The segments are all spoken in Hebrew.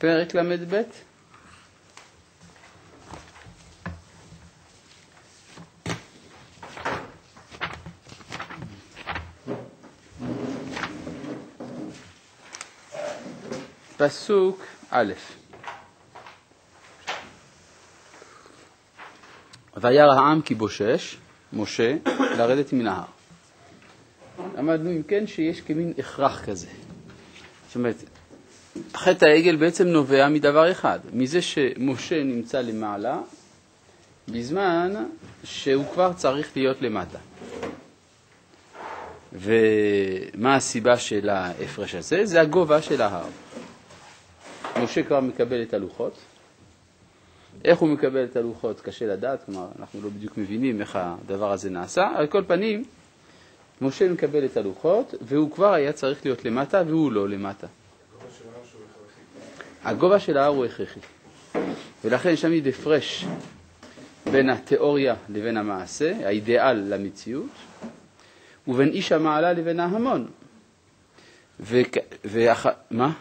פרק למד ב' פסוק א'. וירא העם כי בושש משה לרדת מן ההר. למדנו אם כן שיש כמין הכרח כזה. זאת אומרת, חטא העגל בעצם נובע מדבר אחד, מזה שמשה נמצא למעלה בזמן שהוא כבר צריך להיות למטה. ומה הסיבה של ההפרש הזה? זה הגובה של ההר. משה כבר מקבל את הלוחות. איך הוא מקבל את הלוחות? קשה לדעת, כלומר, אנחנו לא בדיוק מבינים איך הדבר הזה נעשה. על כל פנים, משה מקבל את הלוחות, והוא כבר היה צריך להיות למטה, והוא לא למטה. הגובה של ההר הוא הכרחי. ולכן יש תמיד הפרש בין התיאוריה לבין המעשה, האידיאל למציאות, ובין איש המעלה לבין ההמון. מה?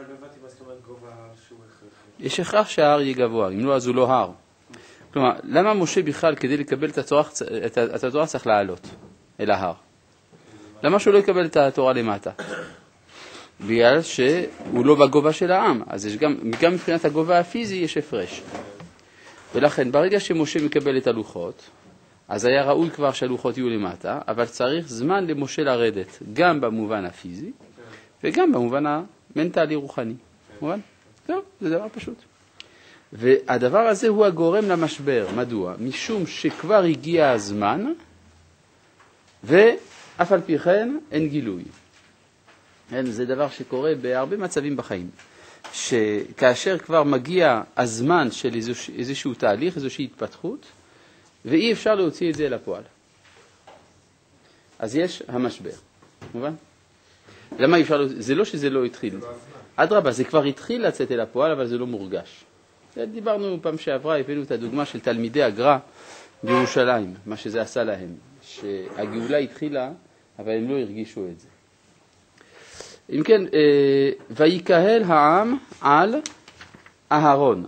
יש הכרח שההר יהיה גבוה, אם לא אז הוא לא הר. כלומר, למה משה בכלל כדי לקבל את התורה צריך לעלות אל ההר? למה שהוא לא יקבל את התורה למטה? בגלל שהוא לא בגובה של העם, אז יש גם מבחינת הגובה הפיזי יש הפרש. ולכן ברגע שמשה מקבל את הלוחות, אז היה ראוי כבר שהלוחות יהיו למטה, אבל צריך זמן למשה לרדת, גם במובן הפיזי וגם במובן המנטלי רוחני. מובן? טוב, זה דבר פשוט. והדבר הזה הוא הגורם למשבר. מדוע? משום שכבר הגיע הזמן, ואף על פי כן אין גילוי. זה דבר שקורה בהרבה מצבים בחיים. שכאשר כבר מגיע הזמן של איזשהו תהליך, איזושהי התפתחות, ואי אפשר להוציא את זה לפועל. אז יש המשבר. מובן? למה אי אפשר? זה לא שזה לא התחיל. אדרבה, זה כבר התחיל לצאת אל הפועל, אבל זה לא מורגש. דיברנו פעם שעברה, הבאנו את הדוגמה של תלמידי הגר"א בירושלים, מה שזה עשה להם, שהגאולה התחילה, אבל הם לא הרגישו את זה. אם כן, ויקהל העם על אהרון.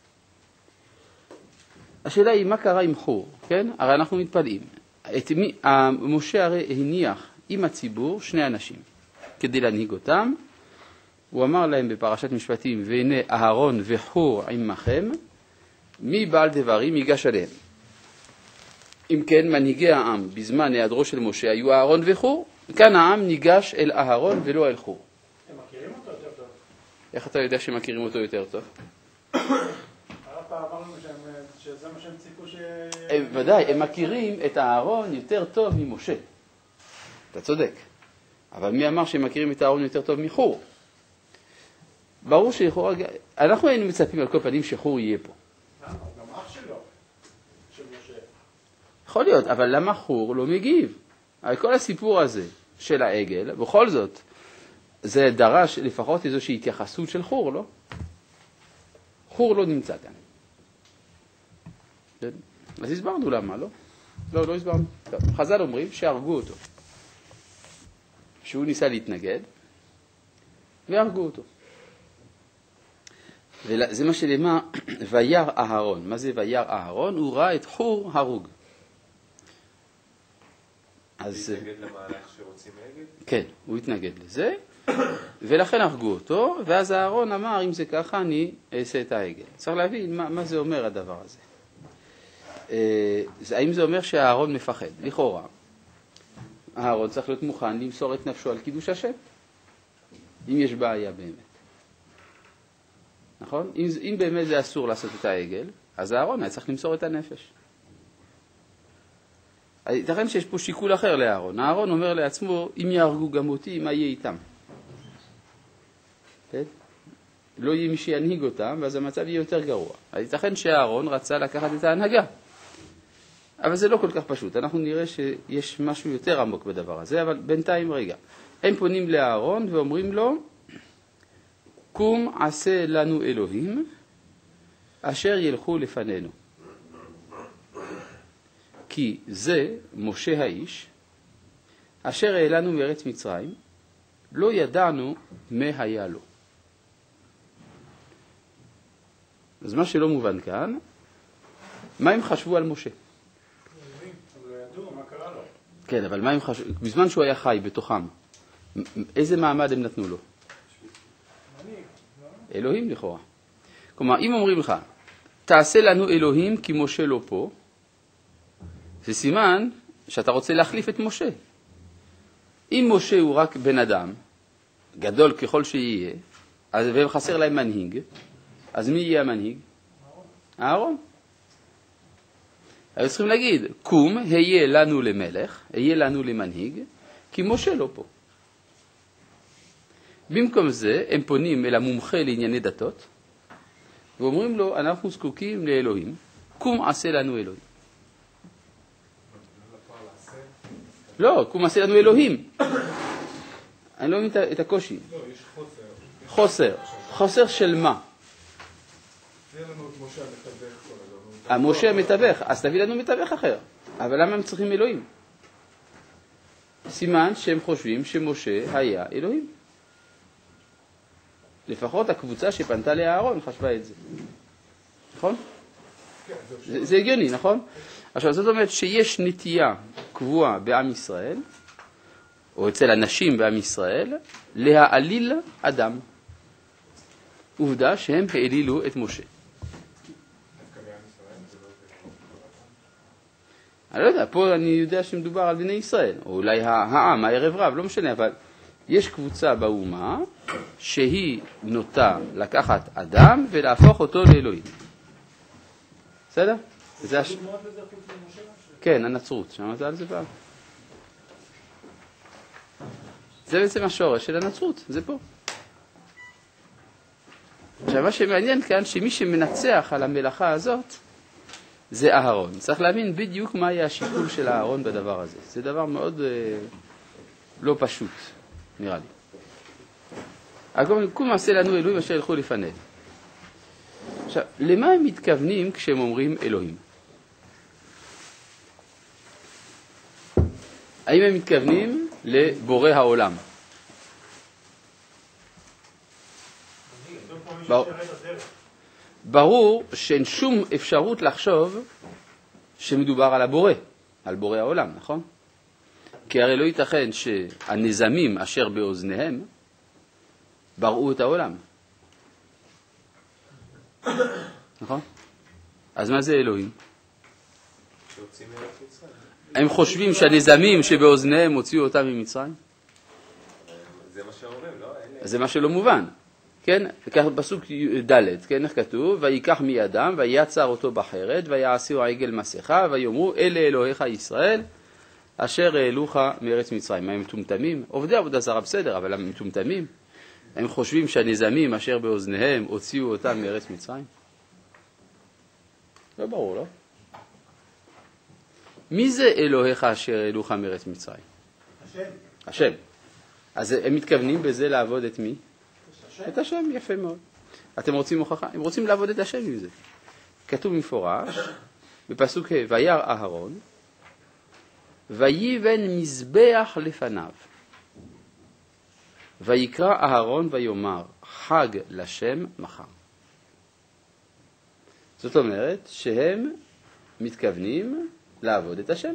השאלה היא, מה קרה עם חור? כן? הרי אנחנו מתפלאים. משה הרי הניח עם הציבור שני אנשים, כדי להנהיג אותם. הוא אמר להם בפרשת משפטים, והנה אהרון וחור עמכם, מי בעל דברים ייגש עליהם. אם כן, מנהיגי העם בזמן היעדרו של משה היו אהרון וחור, כאן העם ניגש אל אהרון ולא אל חור. הם מכירים אותו יותר טוב. איך אתה יודע שמכירים אותו יותר טוב? הרב אמרנו שזה מה שהם ציפו ש... ודאי, הם מכירים את אהרון יותר טוב ממשה. אתה צודק. אבל מי אמר שהם מכירים את אהרון יותר טוב מחור? ברור שחור... אנחנו היינו מצפים על כל פנים שחור יהיה פה. גם אח שלו, של משה. יכול להיות, אבל למה חור לא מגיב? על כל הסיפור הזה של העגל, בכל זאת, זה דרש לפחות איזושהי התייחסות של חור, לא? חור לא נמצא כאן. אז הסברנו למה, לא? לא הסברנו. חז"ל אומרים שהרגו אותו. שהוא ניסה להתנגד, והרגו אותו. וזה מה שלמה, וירא אהרון. מה זה וירא אהרון? הוא ראה את חור הרוג. אז... להתנגד למהלך שרוצים עגל? כן, הוא התנגד לזה, ולכן הרגו אותו, ואז אהרון אמר, אם זה ככה, אני אעשה את העגל. צריך להבין מה זה אומר הדבר הזה. האם זה אומר שהאהרון מפחד? לכאורה. אהרון צריך להיות מוכן למסור את נפשו על קידוש השם, אם יש בעיה באמת. נכון? אם באמת זה אסור לעשות את העגל, אז אהרון היה צריך למסור את הנפש. ייתכן שיש פה שיקול אחר לאהרון. אהרון אומר לעצמו, אם יהרגו גם אותי, מה יהיה איתם? כן? לא יהיה מי שינהיג אותם, ואז המצב יהיה יותר גרוע. ייתכן שאהרון רצה לקחת את ההנהגה. אבל זה לא כל כך פשוט. אנחנו נראה שיש משהו יותר עמוק בדבר הזה, אבל בינתיים רגע. הם פונים לאהרון ואומרים לו, קום עשה לנו אלוהים, אשר ילכו לפנינו. כי זה משה האיש, אשר העלנו מארץ מצרים, לא ידענו מה היה לו. אז מה שלא מובן כאן, מה הם חשבו על משה? אבל ידעו מה קרה לו. כן, אבל מה הם חשבו? בזמן שהוא היה חי בתוכם, איזה מעמד הם נתנו לו? מנהיג, לא? אלוהים לכאורה. כלומר, אם אומרים לך, תעשה לנו אלוהים כי משה לא פה, זה סימן שאתה רוצה להחליף את משה. אם משה הוא רק בן אדם, גדול ככל שיהיה, והם חסר להם מנהיג, אז מי יהיה המנהיג? אהרון. היו צריכים להגיד, קום, היה לנו למלך, היה לנו למנהיג, כי משה לא פה. במקום זה, הם פונים אל המומחה לענייני דתות, ואומרים לו, אנחנו זקוקים לאלוהים, קום עשה לנו אלוהים. לא, קום עשה לנו אלוהים. אני לא מבין את הקושי. לא, יש חוסר. חוסר של מה? תהיה לנו את משה המתווך כל הזמן. משה המתווך, אז תביא לנו מתווך אחר. אבל למה הם צריכים אלוהים? סימן שהם חושבים שמשה היה אלוהים. לפחות הקבוצה שפנתה לאהרון חשבה את זה. נכון? זה הגיוני, נכון? עכשיו, זאת אומרת שיש נטייה קבועה בעם ישראל, או אצל אנשים בעם ישראל, להעליל אדם. עובדה שהם העלילו את משה. אני לא יודע, פה אני יודע שמדובר על בני ישראל, או אולי העם, הערב רב, לא משנה, אבל יש קבוצה באומה שהיא נוטה לקחת אדם ולהפוך אותו לאלוהים. בסדר? כן, הנצרות, שמעת על זה פעם? זה בעצם השורש של הנצרות, זה פה. עכשיו, מה שמעניין כאן, שמי שמנצח על המלאכה הזאת, זה אהרון. צריך להבין בדיוק מה היה השיקול של אהרון בדבר הזה. זה דבר מאוד לא פשוט, נראה לי. אגב, קום עשה לנו אלוהים אשר ילכו לפנינו. עכשיו, למה הם מתכוונים כשהם אומרים אלוהים? האם הם מתכוונים לבורא העולם? ברור שאין שום אפשרות לחשוב שמדובר על הבורא, על בורא העולם, נכון? כי הרי לא ייתכן שהנזמים אשר באוזניהם בראו את העולם. נכון? אז מה זה אלוהים? הם חושבים שהנזמים שבאוזניהם הוציאו אותם ממצרים? זה מה שאומרים, לא? זה מה שלא מובן. כן? וכך פסוק ד', כן? איך כתוב? ויקח מידם ויצר אותו בחרת ויעשו עגל מסכה ויאמרו אלה אלוהיך ישראל אשר העלוך מארץ מצרים. הם מטומטמים? עובדי עבודה זרה בסדר, אבל הם מטומטמים? הם חושבים שהנזמים אשר באוזניהם הוציאו אותם מארץ מצרים? לא ברור, לא? מי זה אלוהיך אשר העלוך מארץ מצרים? השם. השם. אז הם מתכוונים בזה לעבוד את מי? את השם, יפה מאוד. אתם רוצים הוכחה? הם רוצים לעבוד את השם עם זה. כתוב מפורש, בפסוק ה' וירא אהרון, ויבן מזבח לפניו. ויקרא אהרון ויאמר, חג לשם מחר. זאת אומרת שהם מתכוונים לעבוד את השם.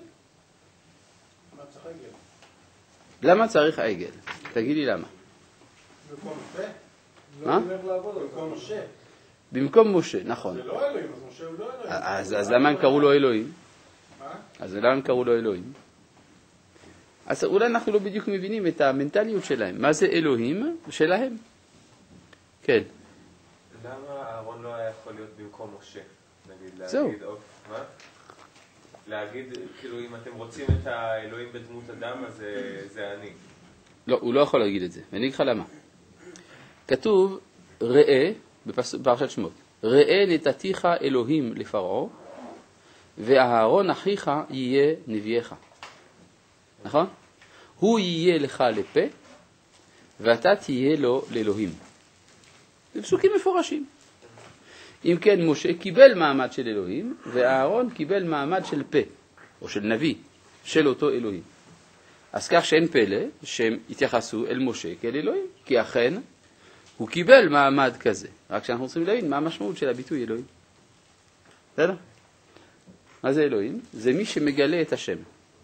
למה צריך עגל? תגיד לי למה. במקום זה? מה? במקום משה. במקום משה, נכון. זה לא אלוהים, אז משה הוא לא אלוהים. אז למה הם קראו לו אלוהים? מה? אז למה הם קראו לו אלוהים? אז אולי אנחנו לא בדיוק מבינים את המנטליות שלהם. מה זה אלוהים שלהם? כן. למה אהרון לא היה יכול להיות במקום משה? נגיד, זהו. מה? להגיד, כאילו, אם אתם רוצים את האלוהים בדמות אדם, אז זה אני. לא, הוא לא יכול להגיד את זה. ואני אגיד לך למה. כתוב, ראה, בפרשת שמות, ראה נתתיך אלוהים לפרעה, ואהרון אחיך יהיה נביאך. נכון? הוא יהיה לך לפה, ואתה תהיה לו לאלוהים. זה פסוקים מפורשים. אם כן, משה קיבל מעמד של אלוהים, ואהרון קיבל מעמד של פה, או של נביא, של אותו אלוהים. אז כך שאין פלא שהם התייחסו אל משה כאל אלוהים, כי אכן הוא קיבל מעמד כזה. רק שאנחנו רוצים להבין מה המשמעות של הביטוי אלוהים. בסדר? מה זה אלוהים? זה מי שמגלה את השם.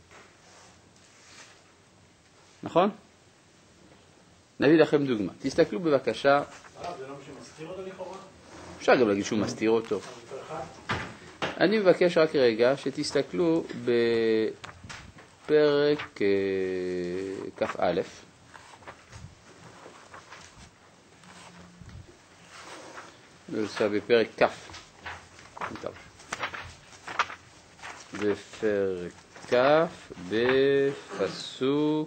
נכון? נביא לכם דוגמה. תסתכלו בבקשה. זה לא מי שמסתיר אותו לכאורה? אפשר גם להגיד שהוא מסתיר אותו. אני מבקש רק רגע שתסתכלו בפרק כ"א. נעשה בפרק כ'. בפרק כ' בפסוק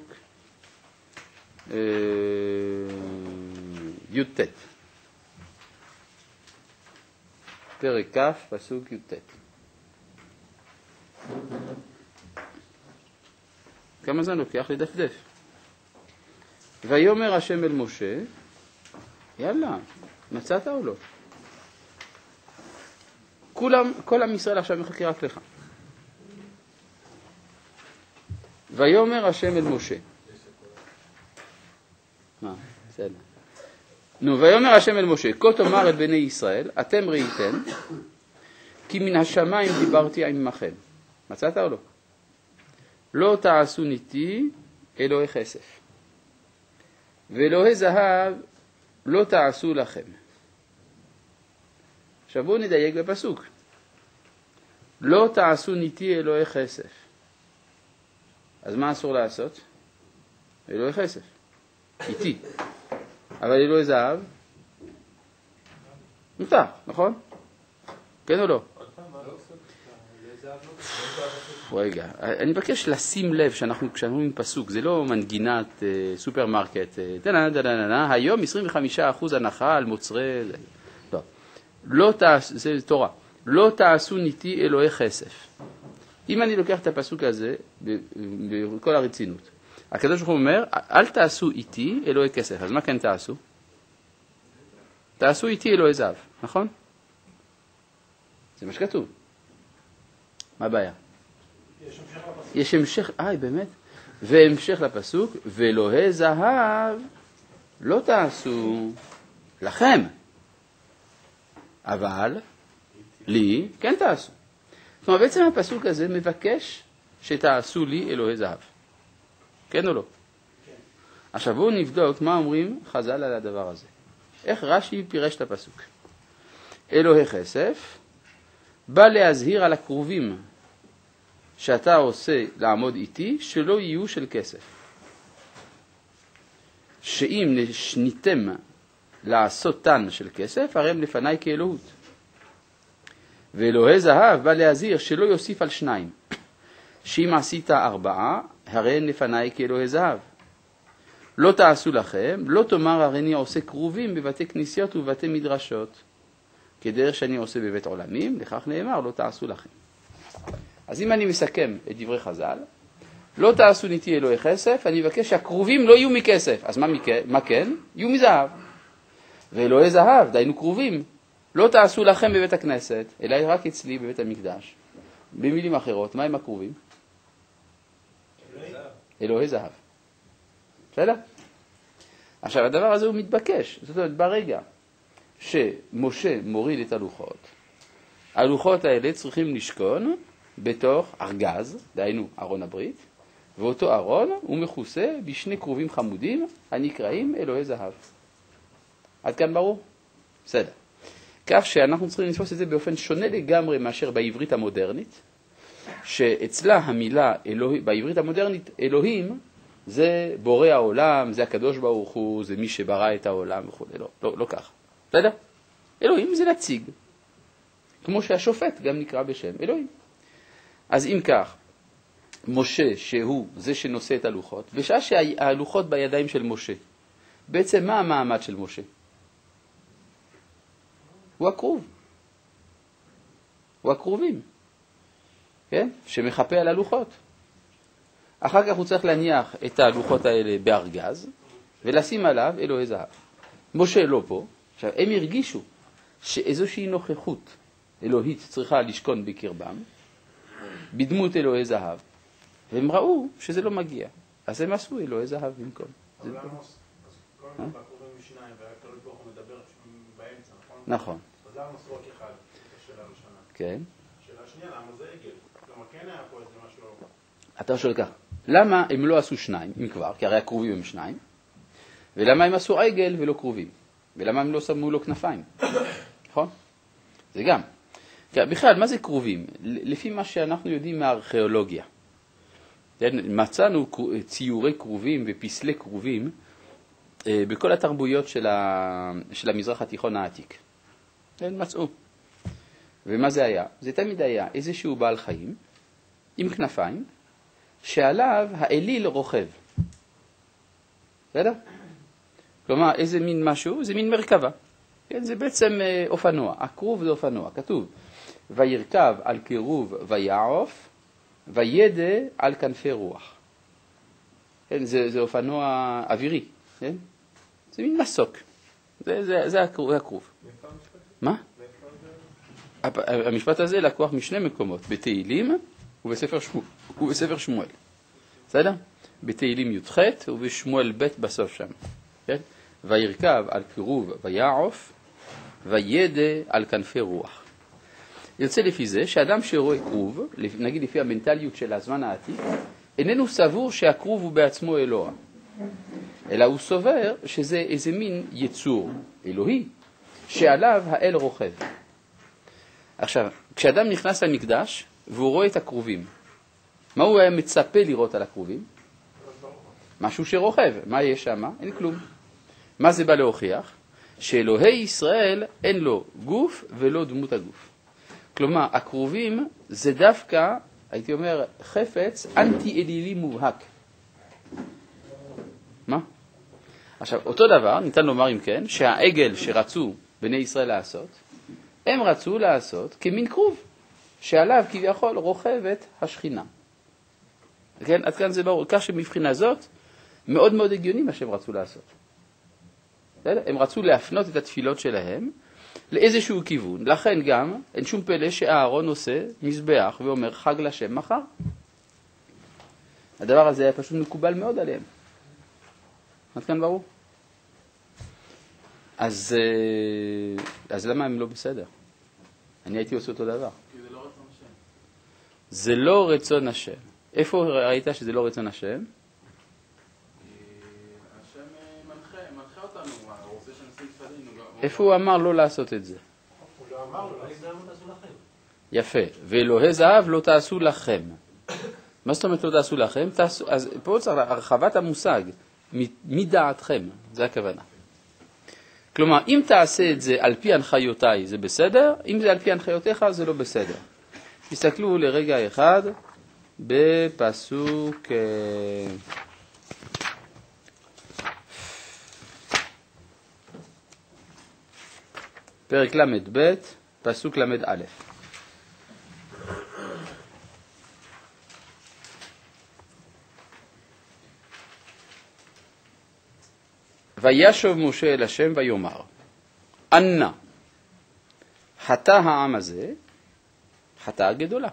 י"ט. פרק כ' פסוק י"ט. כמה זמן לוקח לדפדף? ויאמר השם אל משה, יאללה, מצאת או לא? כל עם ישראל עכשיו מחכה רק לך. ויאמר השם אל משה. בסדר. ויאמר השם אל משה, כה תאמר אל בני ישראל, אתם ראיתם, כי מן השמיים דיברתי עמכם. מצאת או לא? לא תעשו ניתי אלוהי כסף, ואלוהי זהב לא תעשו לכם. עכשיו בואו נדייק בפסוק. לא תעשו ניתי אלוהי כסף. אז מה אסור לעשות? אלוהי כסף. איתי. אבל אלוהי זהב? מותר, נכון? כן או לא? רגע, אני מבקש לשים לב כשאנחנו עם פסוק, זה לא מנגינת סופרמרקט, היום 25% הנחה על מוצרי, לא תעשו, זה תורה, לא תעשו ניתי אלוהי כסף. אם אני לוקח את הפסוק הזה בכל הרצינות, הקדוש ברוך הוא אומר, אל תעשו איתי אלוהי כסף. אז מה כן תעשו? תעשו איתי אלוהי זהב, נכון? זה מה שכתוב. מה הבעיה? יש המשך, באמת? והמשך לפסוק, ואלוהי זהב לא תעשו לכם, אבל לי כן תעשו. זאת אומרת, בעצם הפסוק הזה מבקש שתעשו לי אלוהי זהב. כן או לא? כן. עכשיו בואו נבדוק מה אומרים חז"ל על הדבר הזה. איך רש"י פירש את הפסוק. אלוהי כסף בא להזהיר על הקרובים שאתה עושה לעמוד איתי, שלא יהיו של כסף. שאם שניתם לעשותן של כסף, הרי הם לפניי כאלוהות. ואלוהי זהב בא להזהיר שלא יוסיף על 2. שאם עשית 4, הרי הם לפניי כאלוהי זהב. לא תעשו לכם, לא תאמר הרי אני עושה קרובים בבתי כנסיות ובבתי מדרשות, כדרך שאני עושה בבית עולמים, לכך נאמר לא תעשו לכם. אז אם אני מסכם את דברי חז"ל, לא תעשו ניתי אלוהי כסף, אני מבקש שהקרובים לא יהיו מכסף. אז מה כן? יהיו מזהב. ואלוהי זהב, דיינו קרובים, לא תעשו לכם בבית הכנסת, אלא רק אצלי בבית המקדש. במילים אחרות, מה הם הקרובים? אלוהי זהב. בסדר? עכשיו, הדבר הזה הוא מתבקש. זאת אומרת, ברגע שמשה מוריד את הלוחות, הלוחות האלה צריכים לשכון בתוך ארגז, דהיינו ארון הברית, ואותו ארון הוא מכוסה בשני קרובים חמודים הנקראים אלוהי זהב. עד כאן ברור? בסדר. כך שאנחנו צריכים לתפוס את זה באופן שונה לגמרי מאשר בעברית המודרנית, שאצלה המילה בעברית המודרנית אלוהים זה בורא העולם, זה הקדוש ברוך הוא, זה מי שברא את העולם וכו'. לא כך. בסדר? אלוהים זה נציג. כמו שהשופט גם נקרא בשם אלוהים. אז אם כך, משה שהוא זה שנושא את הלוחות, בשעה שהלוחות בידיים של משה, בעצם מה המעמד של משה? הוא הקרוב. הוא הקרובים. כן? שמחפה על הלוחות. אחר כך הוא צריך להניח את הלוחות האלה בארגז, ולשים עליו אלוהי זהב. משה לא פה. עכשיו, הם הרגישו שאיזושהי נוכחות אלוהית צריכה לשכון בקרבם, בדמות אלוהי זהב, והם ראו שזה לא מגיע. אז הם עשו אלוהי זהב במקום. אבל אז כל הזמן בקרובים משניים, והקדוש ברוך הוא נכון. אז למה עשו רק אחד? זו השאלה הראשונה. כן. השאלה השנייה, למה זה עגל? כלומר, כן היה פה איזה משהו... אתה שואל כך, למה הם לא עשו שניים, אם כבר, כי הרי הקרובים הם שניים, ולמה הם עשו עגל ולא קרובים? ולמה הם לא שמו לו כנפיים? נכון? זה גם. בכלל, מה זה קרובים? לפי מה שאנחנו יודעים מהארכיאולוגיה. מצאנו ציורי קרובים ופסלי קרובים בכל התרבויות של המזרח התיכון העתיק. הם מצאו. ומה זה היה? זה תמיד היה איזשהו בעל חיים עם כנפיים, שעליו האליל רוכב. בסדר? כלומר, איזה מין משהו? זה מין מרכבה. כן, זה בעצם אופנוע. הכרוב זה אופנוע. כתוב, וירכב על קירוב ויעוף, וידע על כנפי רוח. כן, זה אופנוע אווירי. כן? זה מין מסוק. זה הכרוב. מה? המשפט הזה לקוח משני מקומות, בתהילים ובספר שמואל. בסדר? בתהילים י"ח ובשמואל ב' בסוף שם. כן? וירכב על קירוב ויעוף, וידע על כנפי רוח. יוצא לפי זה שאדם שרואה קרוב, נגיד לפי המנטליות של הזמן העתיק, איננו סבור שהקרוב הוא בעצמו אלוה, אלא הוא סובר שזה איזה מין יצור אלוהי, שעליו האל רוכב. עכשיו, כשאדם נכנס למקדש והוא רואה את הקרובים, מה הוא היה מצפה לראות על הקרובים? משהו שרוכב. מה יש שם? אין כלום. מה זה בא להוכיח? שאלוהי ישראל אין לו גוף ולא דמות הגוף. כלומר, הקרובים זה דווקא, הייתי אומר, חפץ אנטי-אלילי מובהק. מה? עכשיו, אותו דבר, ניתן לומר אם כן, שהעגל שרצו בני ישראל לעשות, הם רצו לעשות כמין קרוב, שעליו כביכול רוכבת השכינה. כן, עד כאן זה ברור. כך שמבחינה זאת, מאוד מאוד הגיוני מה שהם רצו לעשות. הם רצו להפנות את התפילות שלהם לאיזשהו כיוון. לכן גם, אין שום פלא שאהרון עושה מזבח ואומר חג לשם מחר. הדבר הזה היה פשוט מקובל מאוד עליהם. עד כאן ברור? אז למה הם לא בסדר? אני הייתי עושה אותו דבר. כי זה לא רצון השם. זה לא רצון השם. איפה ראית שזה לא רצון השם? השם מנחה אותנו, הוא רוצה שנשים תפילין. איפה הוא אמר לא לעשות את זה? הוא לא אמר לו, לא תעשו לכם. יפה. ואלוהי זהב לא תעשו לכם. מה זאת אומרת לא תעשו לכם? אז פה צריך הרחבת המושג. מדעתכם, זה הכוונה. כלומר, אם תעשה את זה על פי הנחיותיי, זה בסדר, אם זה על פי הנחיותיך, זה לא בסדר. תסתכלו לרגע אחד בפסוק פרק למד ב', פסוק למד א'. וישוב משה אל השם ויאמר, אנא, חטא העם הזה, חטאה גדולה,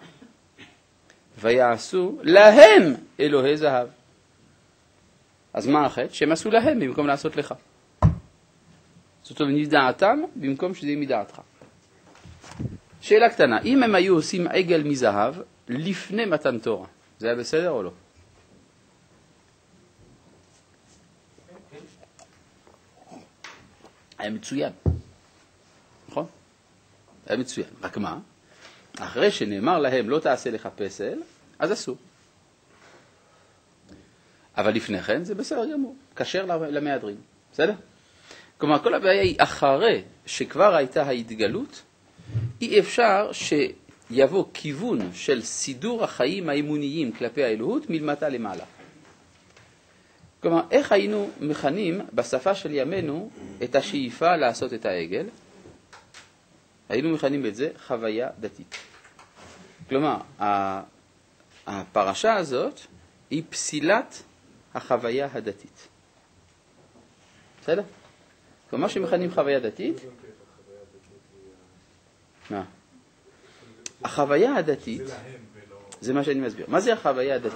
ויעשו להם אלוהי זהב. אז מה החטא? שהם עשו להם במקום לעשות לך. זאת אומרת, מדעתם במקום שזה יהיה מדעתך. שאלה קטנה, אם הם היו עושים עגל מזהב לפני מתן תורה, זה היה בסדר או לא? היה מצוין. נכון? היה מצוין. רק מה? אחרי שנאמר להם לא תעשה לך פסל, אז עשו. אבל לפני כן זה בסדר גמור. כשר למהדרין. בסדר? כלומר, כל הבעיה היא אחרי שכבר הייתה ההתגלות, אי אפשר שיבוא כיוון של סידור החיים האמוניים כלפי האלוהות מלמטה למעלה. כלומר, איך היינו מכנים בשפה של ימינו את השאיפה לעשות את העגל? היינו מכנים את זה חוויה דתית. כלומר, הפרשה הזאת היא פסילת החוויה הדתית. בסדר? כלומר, שמכנים חוויה דתית, החוויה הדתית, זה מה שאני מסביר. מה זה החוויה הדתית?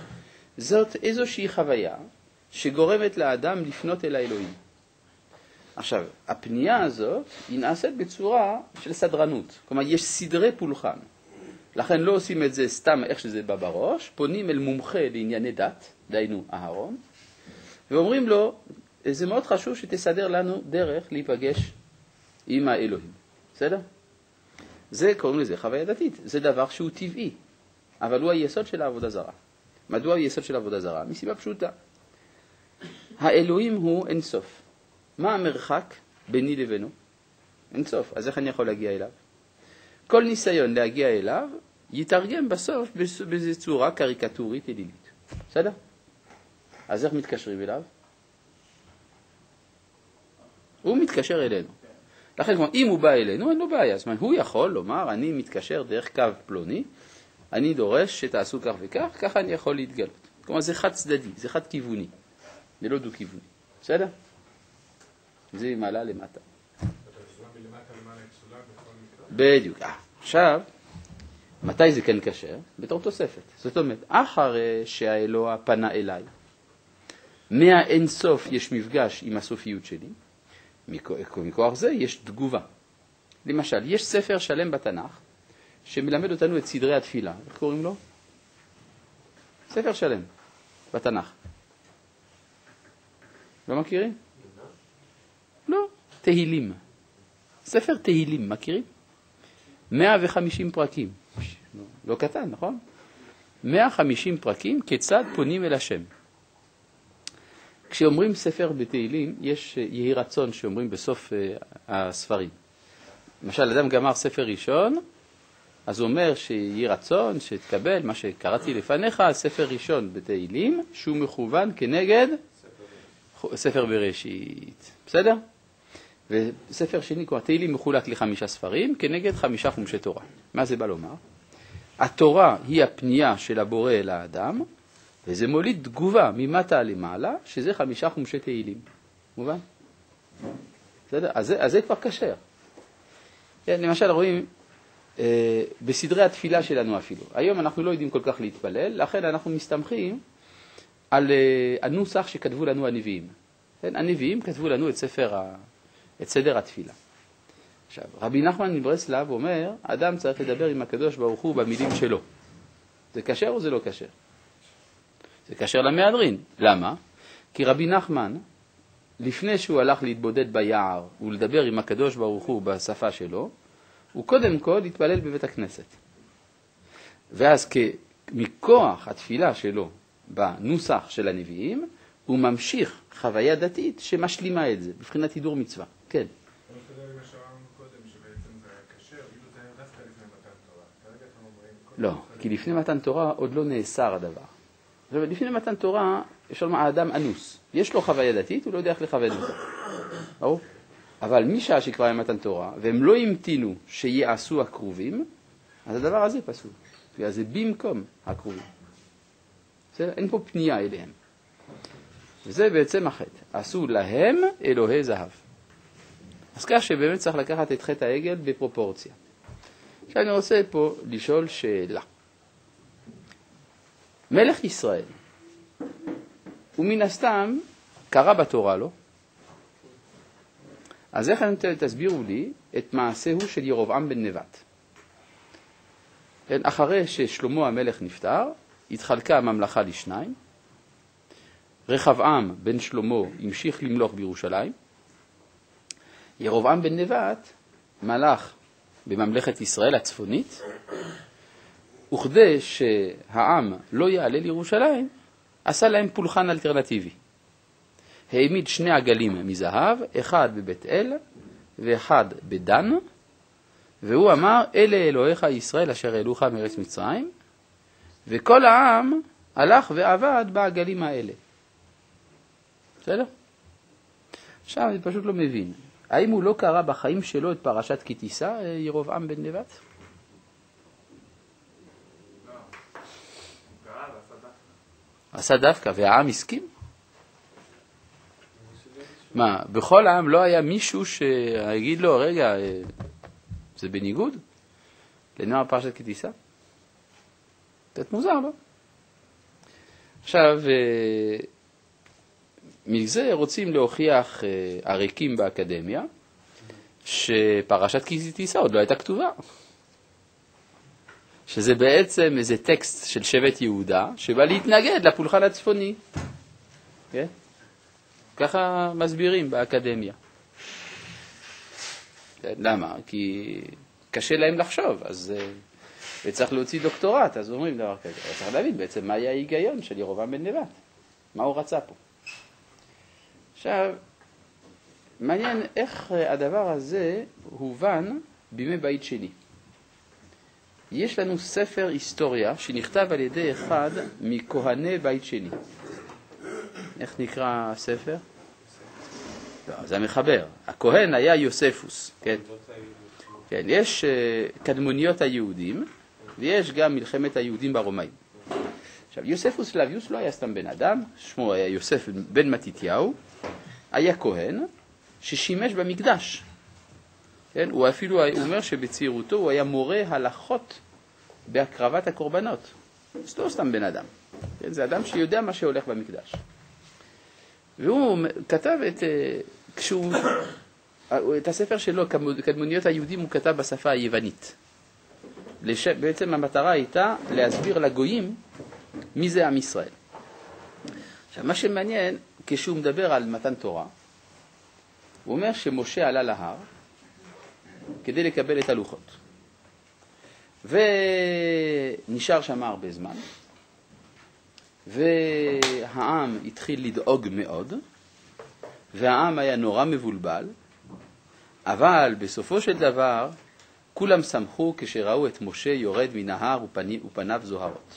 זאת איזושהי חוויה שגורמת לאדם לפנות אל האלוהים. עכשיו, הפנייה הזאת היא נעשית בצורה של סדרנות. כלומר, יש סדרי פולחן. לכן לא עושים את זה סתם איך שזה בא בראש, פונים אל מומחה לענייני דת, דיינו אהרון, ואומרים לו, זה מאוד חשוב שתסדר לנו דרך להיפגש עם האלוהים. בסדר? זה קוראים לזה חוויה דתית. זה דבר שהוא טבעי, אבל הוא היסוד של העבודה זרה. מדוע היסוד של העבודה זרה? מסיבה פשוטה. האלוהים הוא אין סוף. מה המרחק ביני לבינו? אין סוף. אז איך אני יכול להגיע אליו? כל ניסיון להגיע אליו יתרגם בסוף באיזו צורה קריקטורית אלילית. בסדר? אז איך מתקשרים אליו? הוא מתקשר אלינו. לכן, אם הוא בא אלינו, אין לו בעיה. זאת אומרת, הוא יכול לומר, אני מתקשר דרך קו פלוני, אני דורש שתעשו כך וכך, ככה אני יכול להתגלות. כלומר, זה חד צדדי, זה חד כיווני. זה לא דו כיווני. בסדר? זה מעלה למטה. בדיוק. עכשיו, מתי זה כן קשר? בתור תוספת. זאת אומרת, אחרי שהאלוה פנה אליי, מהאין סוף יש מפגש עם הסופיות שלי, מכוח זה יש תגובה. למשל, יש ספר שלם בתנ"ך, שמלמד אותנו את סדרי התפילה. איך קוראים לו? ספר שלם בתנ"ך. לא מכירים? לא. תהילים. ספר תהילים, מכירים? 150 פרקים. לא קטן, נכון? 150 פרקים, כיצד פונים אל השם. כשאומרים ספר בתהילים, יש יהי רצון שאומרים בסוף הספרים. למשל, אדם גמר ספר ראשון, אז הוא אומר שיהי רצון, שתקבל מה שקראתי לפניך, ספר ראשון בתהילים, שהוא מכוון כנגד ספר בראשית. בסדר? וספר שני, כלומר, תהילים מחולק ל5 ספרים, כנגד 5 חומשי תורה. מה זה בא לומר? התורה היא הפנייה של הבורא אל האדם, וזה מוליד תגובה ממטה למעלה, שזה 5 חומשי תהילים. מובן? בסדר? אז זה כבר קשר. למשל, רואים בסדרי התפילה שלנו אפילו. היום אנחנו לא יודעים כל כך להתפלל, לכן אנחנו מסתמכים על הנוסח שכתבו לנו הנביאים. הנביאים כתבו לנו את סדר התפילה. עכשיו, רבי נחמן מברסלב אומר, אדם צריך לדבר עם הקדוש ברוך הוא במילים שלו. זה קשר או זה לא קשר? זה קשר למהדרין. למה? כי רבי נחמן, לפני שהוא הלך להתבודד ביער ולדבר עם הקדוש ברוך הוא בשפה שלו, הוא קודם כל התפלל בבית הכנסת. ואז מכוח התפילה שלו בנוסח של הנביאים, הוא ממשיך חוויה דתית שמשלימה את זה, בבחינת הידור מצווה. כן. אני חושב מה שאמרנו קודם, שבעצם זה היה קשר, כאילו זה היה דווקא לפני מתן תורה. כרגע אתם אומרים... לא, כי לפני מתן תורה עוד לא נאסר הדבר. לפני מתן תורה, יש לנו האדם אנוס. יש לו חוויה דתית, הוא לא יודע איך לכוון אותה. ברור? אבל משעה שכבר היה מתן תורה, והם לא המתינו שיעשו הקרובים, אז הדבר הזה פסול. אז זה במקום הקרובים. אין פה פנייה אליהם. וזה בעצם החטא. עשו להם אלוהי זהב. אז כך שבאמת צריך לקחת את חטא העגל בפרופורציה. עכשיו אני רוצה פה לשאול שאלה. מלך ישראל, ומן הסתם קרא בתורה לו, אז איך תסבירו לי את מעשהו של ירבעם בן נבט? אחרי ששלמה המלך נפטר, התחלקה הממלכה לשניים, רחבעם בן שלמה המשיך למלוך בירושלים, ירבעם בן נבט מלך בממלכת ישראל הצפונית, וכדי שהעם לא יעלה לירושלים, עשה להם פולחן אלטרנטיבי. העמיד 2 עגלים מזהב, אחד בבית אל ואחד בדן, והוא אמר, אלה אלוהיך ישראל אשר העלוך מארץ מצרים, וכל העם הלך ועבד בעגלים האלה. בסדר? עכשיו אני פשוט לא מבין. האם הוא לא קרא בחיים שלו את פרשת כי תישא, ירבעם בן נבט? עשה דווקא, והעם הסכים? מה, בכל העם לא היה מישהו שיגיד לו, רגע, זה בניגוד? לנוער פרשת כי תישא? קצת מוזר, לא? עכשיו, מזה רוצים להוכיח הריקים באקדמיה, שפרשת כי תישא עוד לא הייתה כתובה. שזה בעצם איזה טקסט של שבט יהודה, שבא להתנגד לפולחן הצפוני. כן? ככה מסבירים באקדמיה. למה? כי קשה להם לחשוב, אז צריך להוציא דוקטורט, אז אומרים דבר כזה. צריך להבין בעצם מה היה ההיגיון של ירובעם בן נבט, מה הוא רצה פה. עכשיו, מעניין איך הדבר הזה הובן בימי בית שני. יש לנו ספר היסטוריה שנכתב על ידי אחד מכהני בית שני. איך נקרא הספר? לא, זה המחבר. הכהן היה יוספוס, כן? כן, יש קדמוניות היהודים, ויש גם מלחמת היהודים ברומאים. עכשיו, יוספוס פלביוס לא היה סתם בן אדם, שמו היה יוסף בן מתתיהו, היה כהן ששימש במקדש. כן? הוא אפילו אומר שבצעירותו הוא היה מורה הלכות בהקרבת הקורבנות. זה לא סתם בן אדם. כן? זה אדם שיודע מה שהולך במקדש. והוא כתב את הספר שלו, קדמוניות היהודים, הוא כתב בשפה היוונית. בעצם המטרה הייתה להסביר לגויים מי זה עם ישראל. עכשיו, מה שמעניין, כשהוא מדבר על מתן תורה, הוא אומר שמשה עלה להר כדי לקבל את הלוחות. ונשאר שם הרבה זמן, והעם התחיל לדאוג מאוד, והעם היה נורא מבולבל, אבל בסופו של דבר כולם שמחו כשראו את משה יורד מן ההר ופניו זוהרות.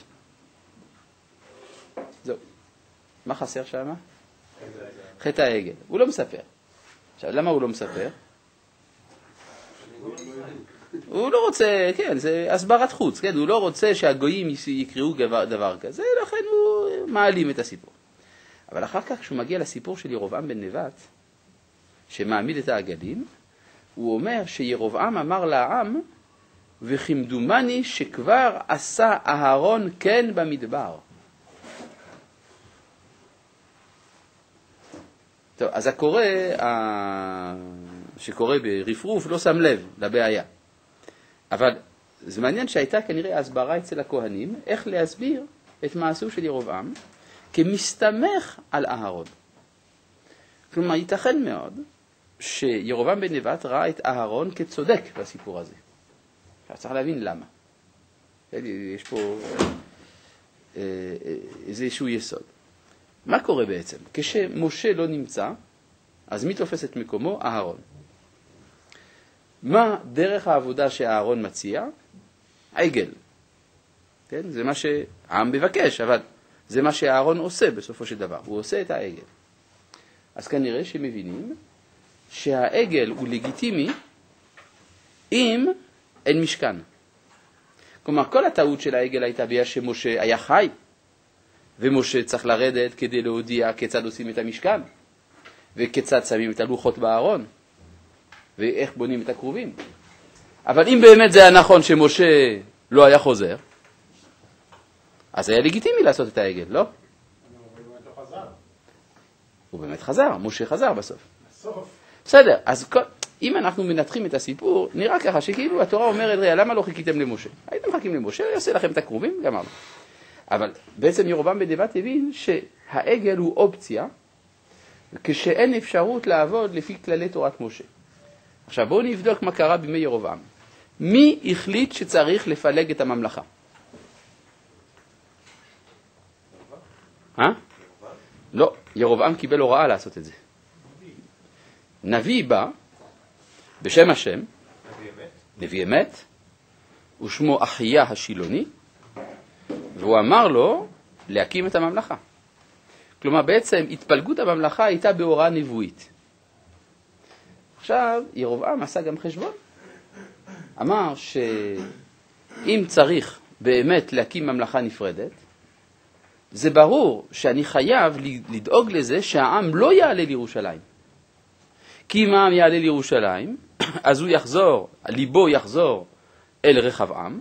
זהו. מה חסר שם? חטא העגל. הוא לא מספר. עכשיו, למה הוא לא מספר? הוא לא רוצה, כן, זה הסברת חוץ, כן? הוא לא רוצה שהגויים יקראו דבר כזה, לכן הוא מעלים את הסיפור. אבל אחר כך, כשהוא מגיע לסיפור של ירובעם בן נבט, שמעמיד את העגלים, הוא אומר שירובעם אמר לעם, וכמדומני שכבר עשה אהרון כן במדבר. טוב, אז הקורא שקורא ברפרוף לא שם לב לבעיה. אבל זה מעניין שהייתה כנראה הסברה אצל הכהנים, איך להסביר את מעשו של ירובעם, כמסתמך על אהרון. כלומר, ייתכן מאוד שירובעם בן נבט ראה את אהרון כצודק בסיפור הזה. צריך להבין למה. יש פה איזשהו יסוד. מה קורה בעצם? כשמשה לא נמצא, אז מי תופס את מקומו? אהרון. מה דרך העבודה שאהרון מציע? העגל. כן? זה מה שהעם מבקש, אבל זה מה שאהרון עושה בסופו של דבר. הוא עושה את העגל. אז כנראה שמבינים שהעגל הוא לגיטימי אם אין משכן. כלומר, כל הטעות של העגל הייתה בגלל שמשה היה חי, ומשה צריך לרדת כדי להודיע כיצד עושים את המשכן, וכיצד שמים את הלוחות בארון, ואיך בונים את הכרובים. אבל אם באמת זה היה נכון שמשה לא היה חוזר, אז היה לגיטימי לעשות את העגל, לא? הוא באמת לא חזר. הוא באמת חזר, משה חזר בסוף. בסדר, אז אם אנחנו מנתחים את הסיפור, נראה ככה שכאילו התורה אומרת, ראה, למה לא חיכיתם למשה? הייתם מחכים למשה, יעשה לכם את הכרובים, גמרנו. אבל בעצם ירובעם בן נבט הבין שהעגל הוא אופציה, כשאין אפשרות לעבוד לפי כללי תורת משה. עכשיו בואו נבדוק מה קרה בימי ירובעם. מי החליט שצריך לפלג את הממלכה? לא, ירובעם קיבל הוראה לעשות את זה. נביא בא בשם השם, נביא אמת, ושמו אחיה השילוני, והוא אמר לו להקים את הממלכה. כלומר בעצם התפלגות הממלכה הייתה בהוראה נבואית. עכשיו ירובעם עשה גם חשבון. אמר שאם צריך באמת להקים ממלכה נפרדת, זה ברור שאני חייב לדאוג לזה שהעם לא יעלה לירושלים. כי אם העם יעלה לירושלים, אז הוא יחזור, ליבו יחזור אל רחבעם,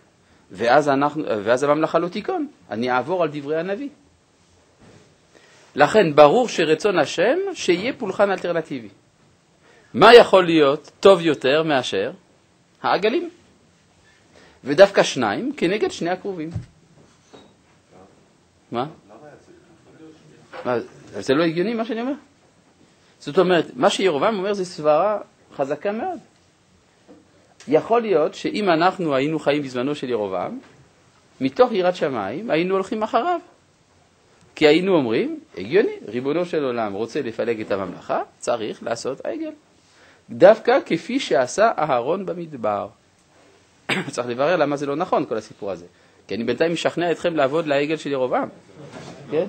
ואז הממלכה לא תיכון. אני אעבור על דברי הנביא. לכן ברור שרצון השם שיהיה פולחן אלטרנטיבי. מה יכול להיות טוב יותר מאשר העגלים? ודווקא שניים כנגד שני הקרובים. מה? זה לא הגיוני מה שאני אומר? זאת אומרת, מה שירובעם אומר זה סברה חזקה מאוד. יכול להיות שאם אנחנו היינו חיים בזמנו של ירובעם, מתוך יראת שמיים היינו הולכים אחריו. כי היינו אומרים, הגיוני, ריבונו של עולם רוצה לפלג את הממלכה, צריך לעשות עגל. דווקא כפי שעשה אהרון במדבר. צריך לברר למה זה לא נכון כל הסיפור הזה. כי אני בינתיים משכנע אתכם לעבוד לעגל של ירובעם. כן?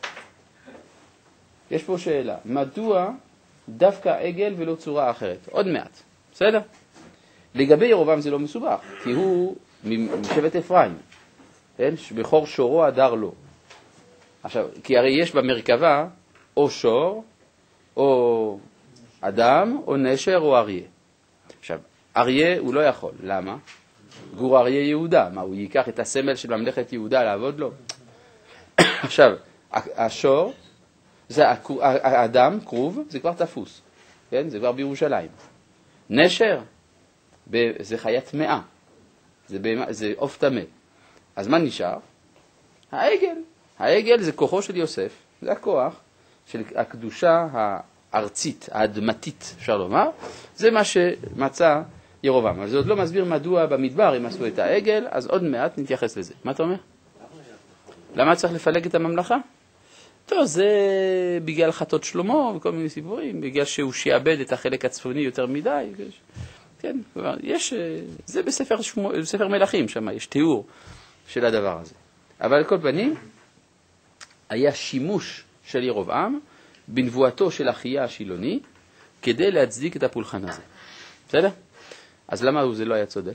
יש פה שאלה, מדוע דווקא עגל ולא צורה אחרת? עוד מעט, בסדר? לגבי ירובעם זה לא מסובך, כי הוא משבט אפרים, כן? בכור שורו הדר לו. עכשיו, כי הרי יש במרכבה או שור, או אדם, או נשר, או אריה. עכשיו, אריה הוא לא יכול, למה? גור אריה יהודה, מה, הוא ייקח את הסמל של ממלכת יהודה לעבוד לו? עכשיו, השור, זה האדם, קרוב, זה כבר תפוס, כן? זה כבר בירושלים. נשר, זה חיית טמאה, זה עוף טמא. אז מה נשאר? העגל. העגל זה כוחו של יוסף, זה הכוח של הקדושה הארצית, האדמתית, אפשר לומר. זה מה שמצא ירובעם. אבל זה עוד לא מסביר מדוע במדבר הם עשו את העגל, אז עוד מעט נתייחס לזה. מה אתה אומר? למה צריך לפלג את הממלכה? טוב, זה בגלל חטות שלמה וכל מיני סיפורים, בגלל שהוא שיעבד את החלק הצפוני יותר מדי. כן, יש, זה בספר מלכים שם, יש תיאור של הדבר הזה. אבל על כל פנים, היה שימוש של ירובעם בנבואתו של אחיה השילוני כדי להצדיק את הפולחן הזה. בסדר? אז למה זה לא היה צודק?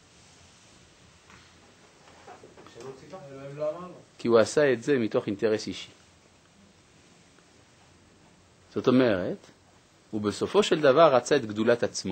כי הוא עשה את זה מתוך אינטרס אישי. זאת אומרת, הוא בסופו של דבר רצה את גדולת עצמו.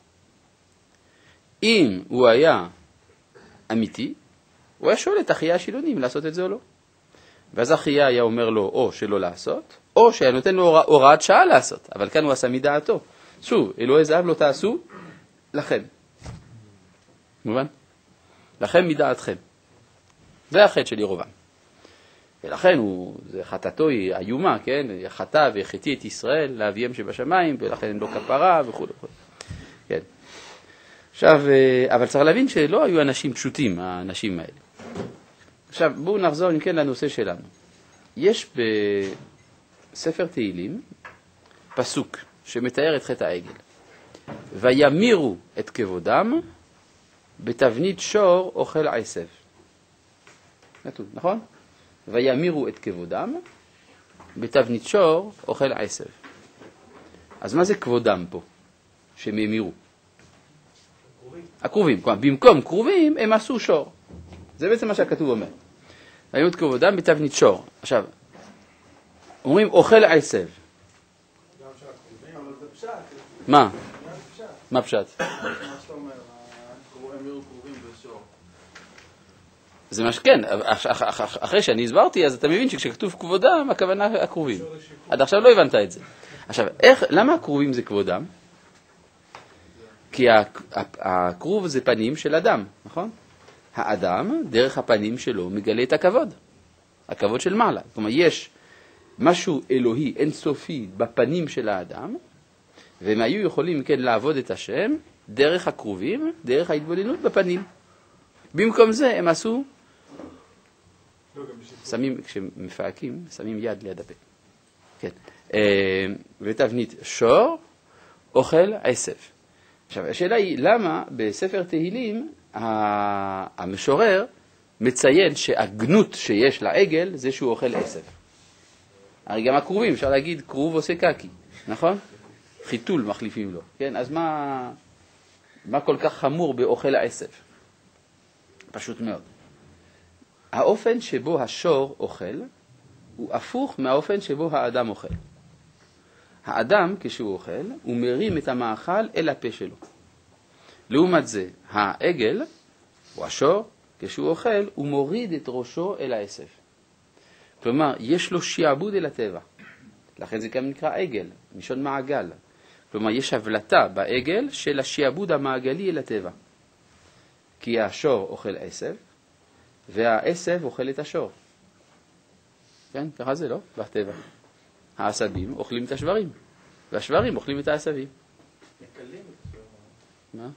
אם הוא היה אמיתי, הוא היה שואל את אחיה השילוני אם לעשות את זה או לא. ואז אחיה היה אומר לו או שלא לעשות, או שהיה נותן לו הוראת שעה לעשות. אבל כאן הוא עשה מדעתו. שוב, אלוהי זהב לא תעשו, לכם. מובן? לכם מדעתכם. זה החטא של ירובעם. ולכן זה חטאתו היא איומה, כן? חטא והחטיא את ישראל לאביהם שבשמיים, ולכן הם לא כפרה וכו'. כן. עכשיו, אבל צריך להבין שלא היו אנשים פשוטים, האנשים האלה. עכשיו, בואו נחזור אם כן לנושא שלנו. יש בספר תהילים פסוק שמתאר את חטא העגל. וימירו את כבודם בתבנית שור אוכל עשב. נתון, נכון? וימירו את כבודם בתבנית שור אוכל עשב. אז מה זה כבודם פה? שהם ימירו? הקרובים. במקום קרובים הם עשו שור. זה בעצם מה שהכתוב אומר. וימירו את כבודם בתבנית שור. עכשיו, אומרים אוכל עשב. גם של הקרובים, אבל זה פשט. מה? מה פשט? מה שאתה אומר, הם יהיו קרובים בשור. זה מה שכן, אחרי שאני הסברתי, אז אתה מבין שכשכתוב כבודם, הכוונה הקרובים. עד עכשיו לא הבנת את זה. עכשיו, למה הקרובים זה כבודם? כי הקרוב זה פנים של אדם, נכון? האדם, דרך הפנים שלו, מגלה את הכבוד. הכבוד של מעלה. זאת אומרת, יש משהו אלוהי, אינסופי, בפנים של האדם, והם היו יכולים, כן, לעבוד את השם, דרך הקרובים, דרך ההתבוננות בפנים. במקום זה הם עשו, שמים, כשמפהקים, שמים יד ליד הפה. כן. ותבנית שור, אוכל עשב. עכשיו, השאלה היא, למה בספר תהילים המשורר מציין שהגנות שיש לעגל זה שהוא אוכל עשב? הרי גם הקרובים, אפשר להגיד, קרוב עושה קקי, נכון? חיתול מחליפים לו, כן? אז מה כל כך חמור באוכל העשב? פשוט מאוד. האופן שבו השור אוכל הוא הפוך מהאופן שבו האדם אוכל. האדם, כשהוא אוכל, הוא מרים את המאכל אל הפה שלו. לעומת זה, העגל, או השור, כשהוא אוכל, הוא מוריד את ראשו אל העשב. כלומר, יש לו שיעבוד אל הטבע. לכן זה גם נקרא עגל, מלשון מעגל. כלומר, יש הבלטה בעגל של השיעבוד המעגלי אל הטבע. כי השור אוכל עשב, והעשב אוכל את השור. כן, ככה זה לא? בטבע. העשבים אוכלים את השברים, והשברים אוכלים את העשבים. מקלים את השור. מה?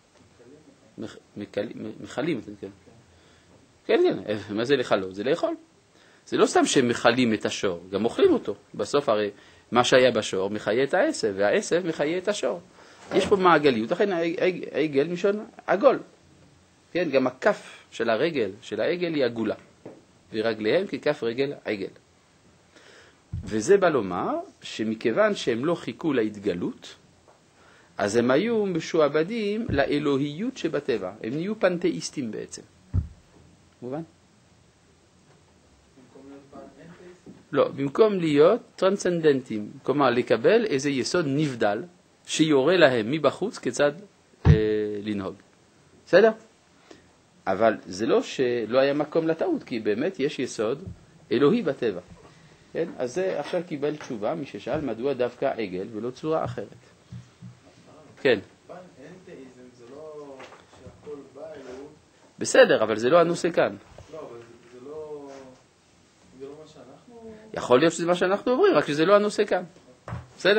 מחלים, כן. כן, מה זה לחלות? זה לאכול. זה לא סתם שהם מחלים את השור, גם אוכלים אותו. בסוף הרי מה שהיה בשור מחיה את העשב, והעשב מחיה את השור. יש פה מעגליות, לכן העגל משון עגול. כן, גם הכף של הרגל, של העגל היא עגולה. ורגליהם ככף רגל עגל. וזה בא לומר שמכיוון שהם לא חיכו להתגלות, אז הם היו משועבדים לאלוהיות שבטבע. הם נהיו פנתאיסטים בעצם. מובן? לא, במקום להיות טרנסצנדנטים, כלומר לקבל איזה יסוד נבדל שיורה להם מבחוץ כיצד לנהוג. בסדר? אבל זה לא שלא היה מקום לטעות, כי באמת יש יסוד אלוהי בטבע. כן? אז זה עכשיו קיבל תשובה, מי ששאל מדוע דווקא עגל ולא צורה אחרת. כן. אנתאיזם זה לא שהכל בא אלוהות. בסדר, אבל זה לא הנושא כאן. לא, אבל זה לא מה שאנחנו... יכול להיות שזה מה שאנחנו אומרים, רק שזה לא הנושא כאן. בסדר?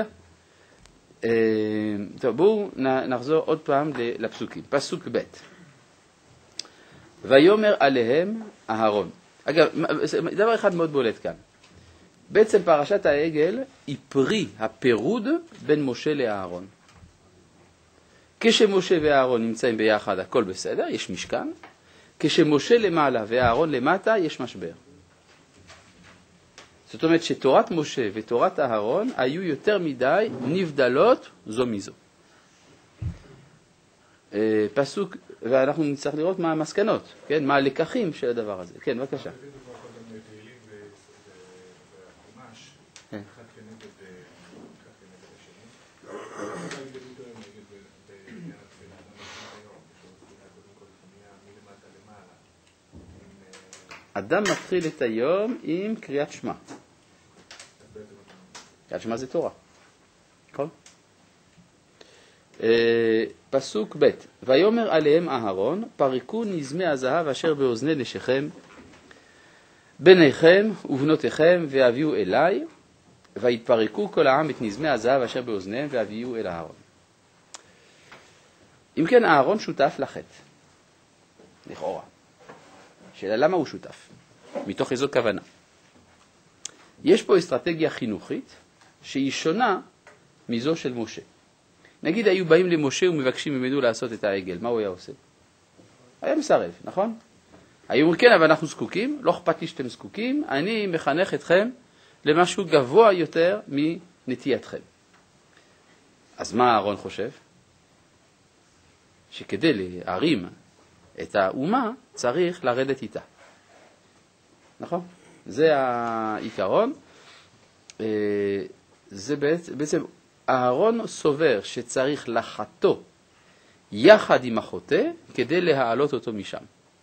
טוב, בואו נחזור עוד פעם לפסוקים. פסוק ב' ויאמר עליהם אהרון. אגב, דבר אחד מאוד בולט כאן. בעצם פרשת העגל היא פרי הפירוד בין משה לאהרון. כשמשה ואהרון נמצאים ביחד הכל בסדר, יש משכן. כשמשה למעלה ואהרון למטה יש משבר. זאת אומרת שתורת משה ותורת אהרון היו יותר מדי נבדלות זו מזו. פסוק, ואנחנו נצטרך לראות מה המסקנות, כן? מה הלקחים של הדבר הזה. כן, בבקשה. אדם מתחיל את היום עם קריאת שמע. קריאת שמע זה תורה. נכון? פסוק ב' ויאמר עליהם אהרון פרקו נזמי הזהב אשר באוזני נשיכם בניכם ובנותיכם והביאו אליי ויתפרקו כל העם את נזמי הזהב אשר באוזניהם והביאו אל אהרון. אם כן אהרון שותף לחטא. לכאורה. שאלה למה הוא שותף? מתוך איזו כוונה. יש פה אסטרטגיה חינוכית שהיא שונה מזו של משה. נגיד היו באים למשה ומבקשים ממנו לעשות את העגל, מה הוא היה עושה? היה מסרב, נכון? היו אומרים כן, אבל אנחנו זקוקים, לא אכפת לי שאתם זקוקים, אני מחנך אתכם למשהו גבוה יותר מנטייתכם. אז מה אהרון חושב? שכדי להרים את האומה צריך לרדת איתה. נכון? זה העיקרון. זה בעצם אהרון סובר שצריך לחטוא יחד עם החוטא כדי להעלות אותו משם.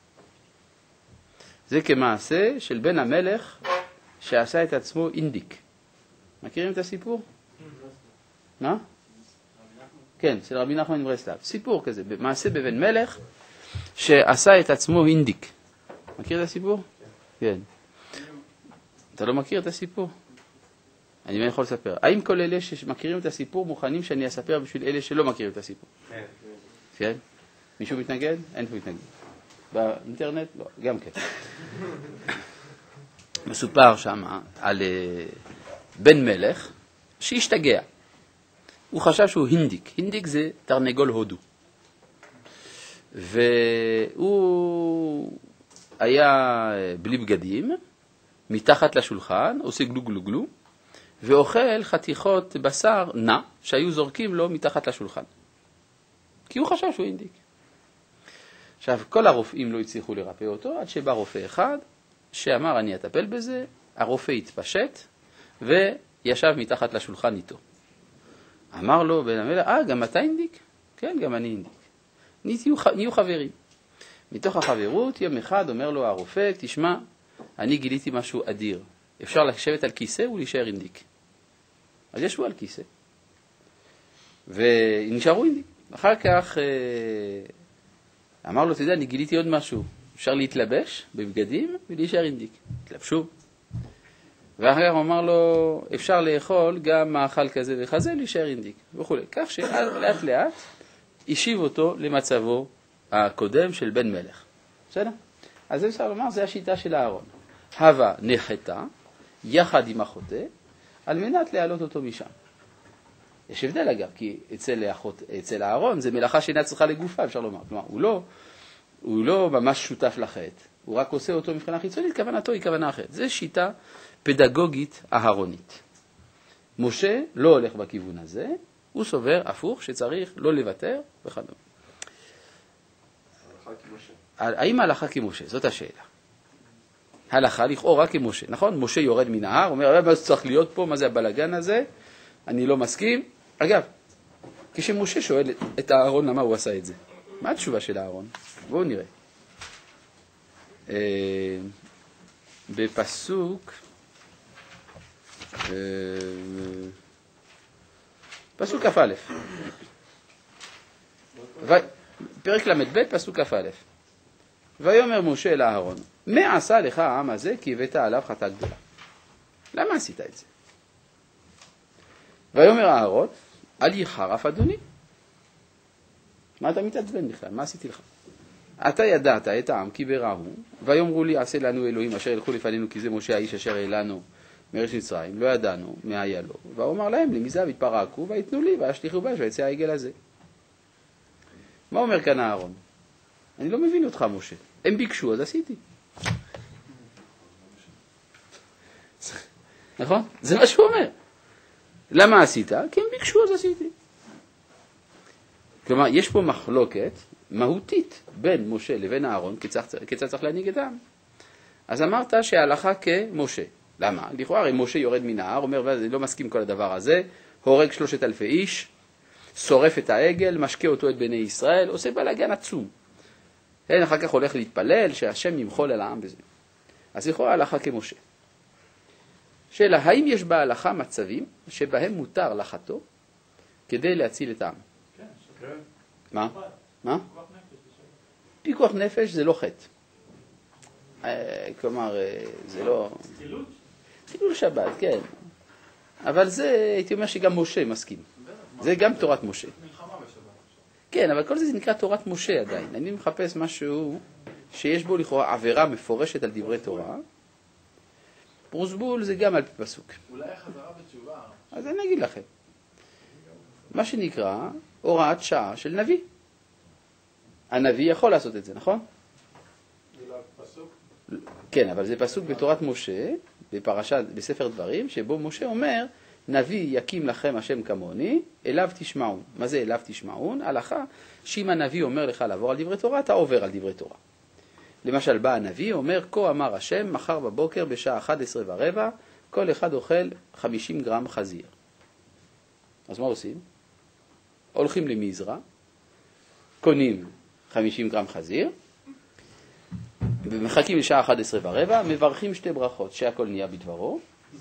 זה כמעשה של בן המלך שעשה את עצמו אינדיק. מכירים את הסיפור? מה? כן, של רבי נחמן מברסלב. סיפור כזה, מעשה בבן מלך שעשה את עצמו אינדיק. מכיר את הסיפור? כן. אתה לא מכיר את הסיפור? אני יכול לספר. האם כל אלה שמכירים את הסיפור מוכנים שאני אספר בשביל אלה שלא מכירים את הסיפור? כן. כן? מישהו מתנגד? אין פה מתנגד. באינטרנט? לא, גם כן. מסופר שם על בן מלך שהשתגע. הוא חשב שהוא הינדיק. הינדיק זה תרנגול הודו. והוא היה בלי בגדים, מתחת לשולחן, עושה גלו גלו גלו, ואוכל חתיכות בשר נע שהיו זורקים לו מתחת לשולחן. כי הוא חשב שהוא הינדיק. עכשיו, כל הרופאים לא הצליחו לרפא אותו, עד שבא רופא אחד שאמר אני אטפל בזה, הרופא התפשט וישב מתחת לשולחן איתו. אמר לו בן המלך, גם אתה הינדיק? כן, גם אני הינדיק. נהיו חברים. מתוך החברות, יום אחד אומר לו הרופא, תשמע, אני גיליתי משהו אדיר. אפשר לשבת על כיסא ולהישאר אינדיק. אז ישבו על כיסא, ונשארו אינדיק. אחר כך אמר לו, תדע, אני גיליתי עוד משהו. אפשר להתלבש בבגדים ולהישאר אינדיק. התלבשו. ואחר כך הוא אמר לו, אפשר לאכול גם מאכל כזה וכזה, להישאר אינדיק וכו'. כך שלאט לאט השיב אותו למצבו הקודם של בן מלך. בסדר? אז זה אפשר לומר, זה השיטה של אהרון. הווה נחתה, יחד עם החוטא, על מנת להעלות אותו משם. יש הבדל אגב, כי אצל אהרון זה מלאכה שאינה צריכה לגופה, אפשר לומר. כלומר, הוא לא ממש שותף לחטא, הוא רק עושה אותו מבחינה חיצונית, כוונתו היא כוונה אחרת. זו שיטה פדגוגית אהרונית. משה לא הולך בכיוון הזה, הוא סובר הפוך שצריך לא לוותר וכדומה. האם ההלכה כמשה? זאת השאלה. הלכה לכאורה כמשה, נכון? משה יורד מן ההר, אומר, מה צריך להיות פה, מה זה הבלגן הזה? אני לא מסכים. אגב, כשמשה שואל את אהרון למה הוא עשה את זה, מה התשובה של אהרון? בואו נראה. בפסוק, פסוק כ"א, פרק ל"ב, פסוק כ"א. ויאמר משה אל אהרון, מה עשה לך העם הזה כי הבאת עליו חטאה גדולה? למה עשית את זה? ויאמר אהרון, אל יחרף אדוני. מה אתה מתעצבן בכלל? מה עשיתי לך? אתה ידעת את העם כי בראו, ויאמרו לי עשה לנו אלוהים אשר ילכו לפנינו כי זה משה האיש אשר העלנו מארץ מצרים, לא ידענו מה היה לו. ואומר להם למזבח יתפרקו ויתנו לי וישליכו באש ויצא העגל הזה. מה אומר כאן אהרון? אני לא מבין אותך משה. הם ביקשו אז עשיתי. נכון? זה מה שהוא אומר. למה עשית? כי הם ביקשו אז עשיתי. כלומר, יש פה מחלוקת מהותית בין משה לבין אהרון, כיצד צריך להנהיג את העם. אז אמרת שההלכה כמשה. למה? לכאורה, הרי משה יורד מן ההר, אומר, אני לא מסכים כל הדבר הזה, הורג 3,000 איש, שורף את העגל, משקה אותו את בני ישראל, עושה בלגן עצום. אחר כך הולך להתפלל, שהשם ימחול על העם בזה. אז לכאורה ההלכה כמשה. שאלה, האם יש בהלכה מצבים שבהם מותר לחטוא כדי להציל את העם? כן. מה? מה? פיקוח נפש זה לא חטא. כלומר, זה לא... חילול שבת, כן. אבל זה, הייתי אומר שגם משה מסכים. זה גם תורת משה. מלחמה בשבת. כן, אבל כל זה נקרא תורת משה עדיין. אני מחפש משהו שיש בו לכאורה עבירה מפורשת על דברי תורה. פרוסבול זה גם על פי פסוק. אולי חזרה בתשובה. אז אני אגיד לכם. מה שנקרא הוראת שעה של נביא. הנביא יכול לעשות את זה, נכון? זה לא פסוק? כן, אבל זה פסוק בתורת משה, בספר דברים, שבו משה אומר, נביא יקים לכם השם כמוני, אליו תשמעון. מה זה אליו תשמעון? הלכה שאם הנביא אומר לך לעבור על דברי תורה, אתה עובר על דברי תורה. למשל, בא הנביא, אומר, כה אמר השם, מחר בבוקר בשעה 11:15, כל אחד אוכל 50 גרם חזיר. אז מה עושים? הולכים למזרע, קונים 50 גרם חזיר, ומחכים לשעה 11:15, מברכים שתי ברכות, שהכל נהיה בדברו.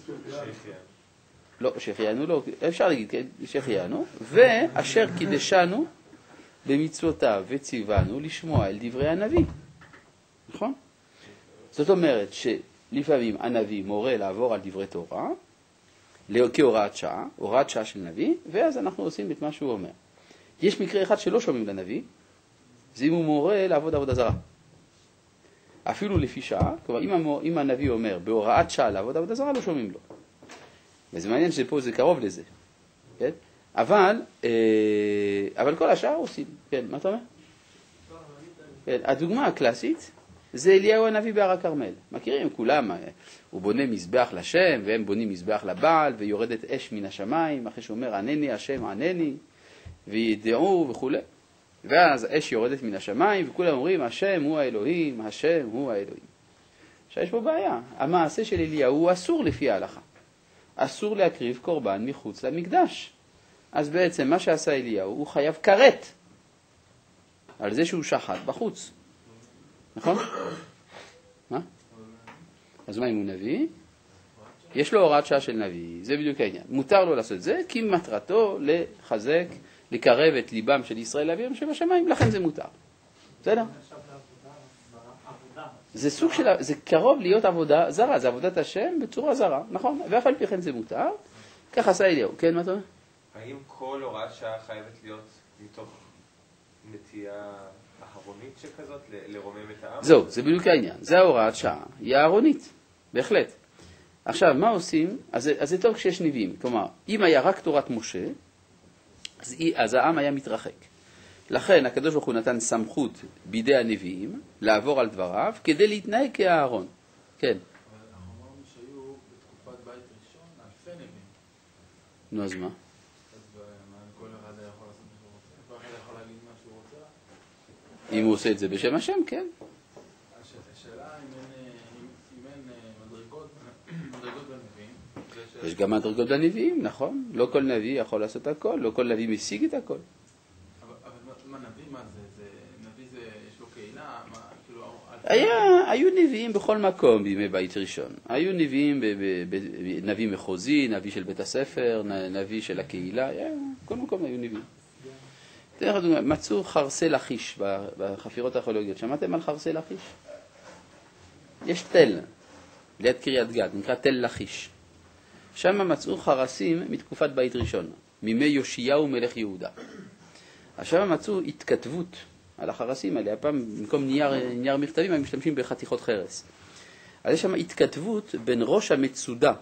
לא, שחיינו, לא, אפשר להגיד, שחיינו, ואשר קידשנו במצוותיו וציוונו לשמוע אל דברי הנביא. נכון? זאת אומרת שלפעמים הנביא מורה לעבור על דברי תורה, כהוראת שעה, הוראת שעה של נביא, ואז אנחנו עושים את מה שהוא אומר. יש מקרה אחד שלא שומעים לנביא, זה אם הוא מורה לעבוד עבודה זרה. אפילו לפי שעה, כלומר אם הנביא אומר בהוראת שעה לעבוד עבודה זרה, לא שומעים לו. וזה מעניין שפה זה קרוב לזה. כן? אבל כל השאר עושים. כן, מה אתה אומר? כן, הדוגמה הקלאסית זה אליהו הנביא בהר הכרמל. מכירים כולם, הוא בונה מזבח לשם, והם בונים מזבח לבעל, ויורדת אש מן השמיים, אחרי שאומר ענני השם ענני, וידעו וכו'. ואז האש יורדת מן השמיים, וכולם אומרים השם הוא האלוהים, השם הוא האלוהים. עכשיו יש פה בעיה, המעשה של אליהו הוא אסור לפי ההלכה. אסור להקריב קורבן מחוץ למקדש. אז בעצם מה שעשה אליהו, הוא חייב כרת על זה שהוא שחט בחוץ. נכון? מה? אז מה אם הוא נביא? יש לו הוראת שעה של נביא, זה בדיוק העניין. מותר לו לעשות את זה, כי מטרתו לחזק, לקרב את ליבם של ישראל לאביהם שבשמיים, לכן זה מותר. בסדר? זה סוג של, זה קרוב להיות עבודה זרה, זה עבודת השם בצורה זרה, נכון? ואף על פי כן זה מותר. כך עשה אליהו. כן, מה אתה אומר? האם כל הוראת שעה חייבת להיות מתוך נטייה אהרונית שכזאת, לרומם את העם? זהו, זה בדיוק העניין. זה ההוראת שעה, היא אהרונית, בהחלט. עכשיו, מה עושים? אז זה טוב כשיש נביאים. כלומר, אם היה רק תורת משה, אז העם היה מתרחק. לכן הקדוש ברוך הוא נתן סמכות בידי הנביאים לעבור על דבריו כדי להתנהג כאהרון. כן. אבל אנחנו אמרנו שהיו בתקופת בית ראשון אלפי נביאים. נו, אז מה? אז כל אחד יכול לעשות מה שהוא רוצה? כל אחד יכול להגיד מה שהוא רוצה? אם הוא עושה את זה בשם השם, כן. השאלה אם אין מדרגות בנביאים. יש גם מדרגות בנביאים, נכון? לא כל נביא יכול לעשות הכל, לא כל נביא משיג את הכל. מה נביא? מה זה? נביא זה, יש לו קהילה? מה, כאילו... היו נביאים בכל מקום בימי בית ראשון. היו נביאים, נביא מחוזי, נביא של בית הספר, נביא של הקהילה, כל מקום היו נביאים. תראה לך דוגמה, מצאו חרסי לחיש בחפירות הארכיאולוגיות. שמעתם על חרסי לחיש? יש תל, ליד קריית גת, נקרא תל לחיש. שם מצאו חרסים מתקופת בית ראשון, מימי יאשיהו מלך יהודה. עכשיו מצאו התכתבות על החרסים האלה, הפעם במקום נייר מכתבים הם משתמשים בחתיכות חרס. אז יש שם התכתבות בין ראש המצודה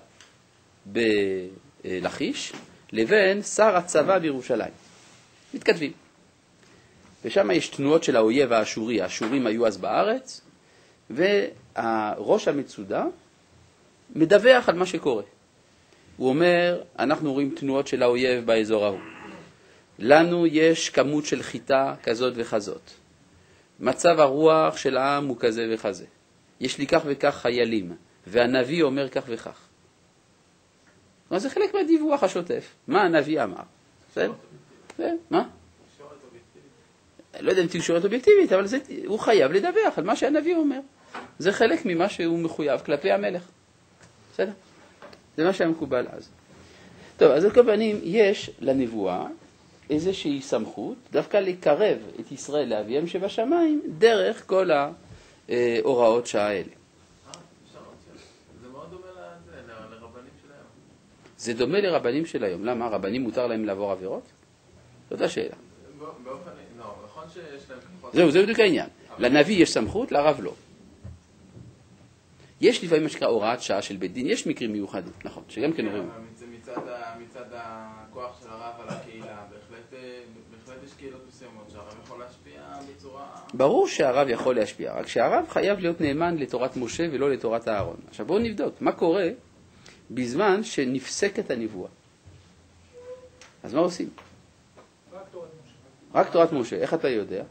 בלחיש לבין שר הצבא בירושלים. מתכתבים. ושם יש תנועות של האויב האשורי, האשורים היו אז בארץ, והראש המצודה מדווח על מה שקורה. הוא אומר, אנחנו רואים תנועות של האויב באזור ההוא. לנו יש כמות של חיטה כזאת וכזאת. מצב הרוח של העם הוא כזה וכזה. יש לי כך וכך חיילים, והנביא אומר כך וכך. אז זה חלק מהדיווח השוטף. מה הנביא אמר? בסדר? מה? לא יודע אם תקשורת אובייקטיבית, אבל הוא חייב לדווח על מה שהנביא אומר. זה חלק ממה שהוא מחויב כלפי המלך. בסדר? זה מה שהיה מקובל אז. טוב, אז על כל פנים, יש לנבואה איזושהי סמכות, דווקא לקרב את ישראל לאביהם שבשמיים, דרך כל ההוראות שעה האלה. זה מאוד דומה לרבנים של היום. זה דומה לרבנים של היום. למה? רבנים מותר להם לעבור עבירות? זאת השאלה. באופן, לא, נכון שיש להם כוחות. זהו בדיוק העניין. לנביא יש סמכות, לרב לא. יש לפעמים מה שקרה הוראת שעה של בית דין, יש מקרים מיוחדים, נכון, שגם כן רואים. מצד הכוח של הרב על הקהילה, בהחלט יש קהילות מסוימות שהרב יכול להשפיע בצורה... ברור שהרב יכול להשפיע, רק שהרב חייב להיות נאמן לתורת משה ולא לתורת אהרון. עכשיו בואו נבדוק, מה קורה בזמן שנפסקת הנבואה? אז מה עושים? רק תורת משה, איך אתה יודע?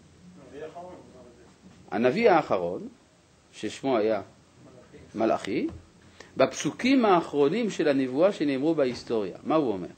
הנביא האחרון, ששמו היה מלאכי, בפסוקים האחרונים של הנבואה שנאמרו בהיסטוריה, מה הוא אומר?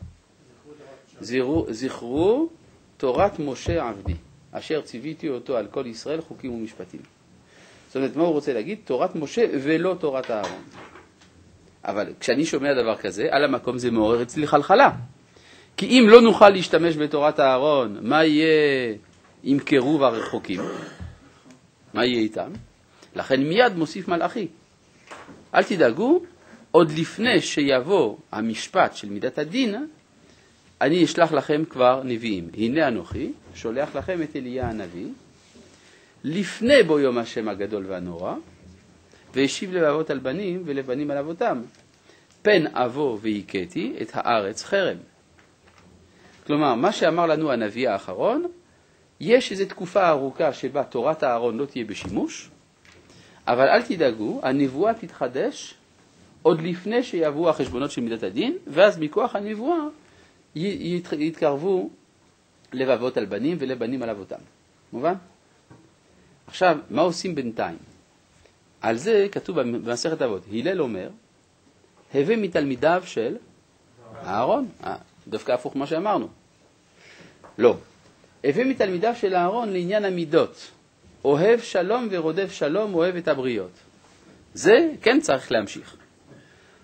זכרו תורת משה עבדי, אשר ציוויתי אותו על כל ישראל חוקים ומשפטים. זאת אומרת, מה הוא רוצה להגיד? תורת משה ולא תורת אהרון. אבל כשאני שומע דבר כזה, על המקום זה מעורר אצלי חלחלה. כי אם לא נוכל להשתמש בתורת אהרון, מה יהיה עם קירוב הרחוקים? מה יהיה איתם? לכן מיד מוסיף מלאכי. אל תדאגו, עוד לפני שיבוא המשפט של מידת הדין, אני אשלח לכם כבר נביאים. הנה אנוכי, שולח לכם את אליה הנביא, לפני בו יום השם הגדול והנורא, והשיב לבבות על בנים ולבנים על אבותם. פן אבוא והיכיתי את הארץ חרם. כלומר, מה שאמר לנו הנביא האחרון, יש איזו תקופה ארוכה שבה תורת הארון לא תהיה בשימוש, אבל אל תדאגו, הנבואה תתחדש עוד לפני שיבואו החשבונות של מידת הדין, ואז מכוח הנבואה יתקרבו לבבות על בנים ולבנים על אבותם. מובן? עכשיו, מה עושים בינתיים? על זה כתוב במסכת אבות. הלל אומר, הווה מתלמידיו של אהרון. דווקא הפוך מה שאמרנו. לא. הווה מתלמידיו של אהרון לעניין המידות. אוהב שלום ורודף שלום, אוהב את הבריות. זה כן צריך להמשיך.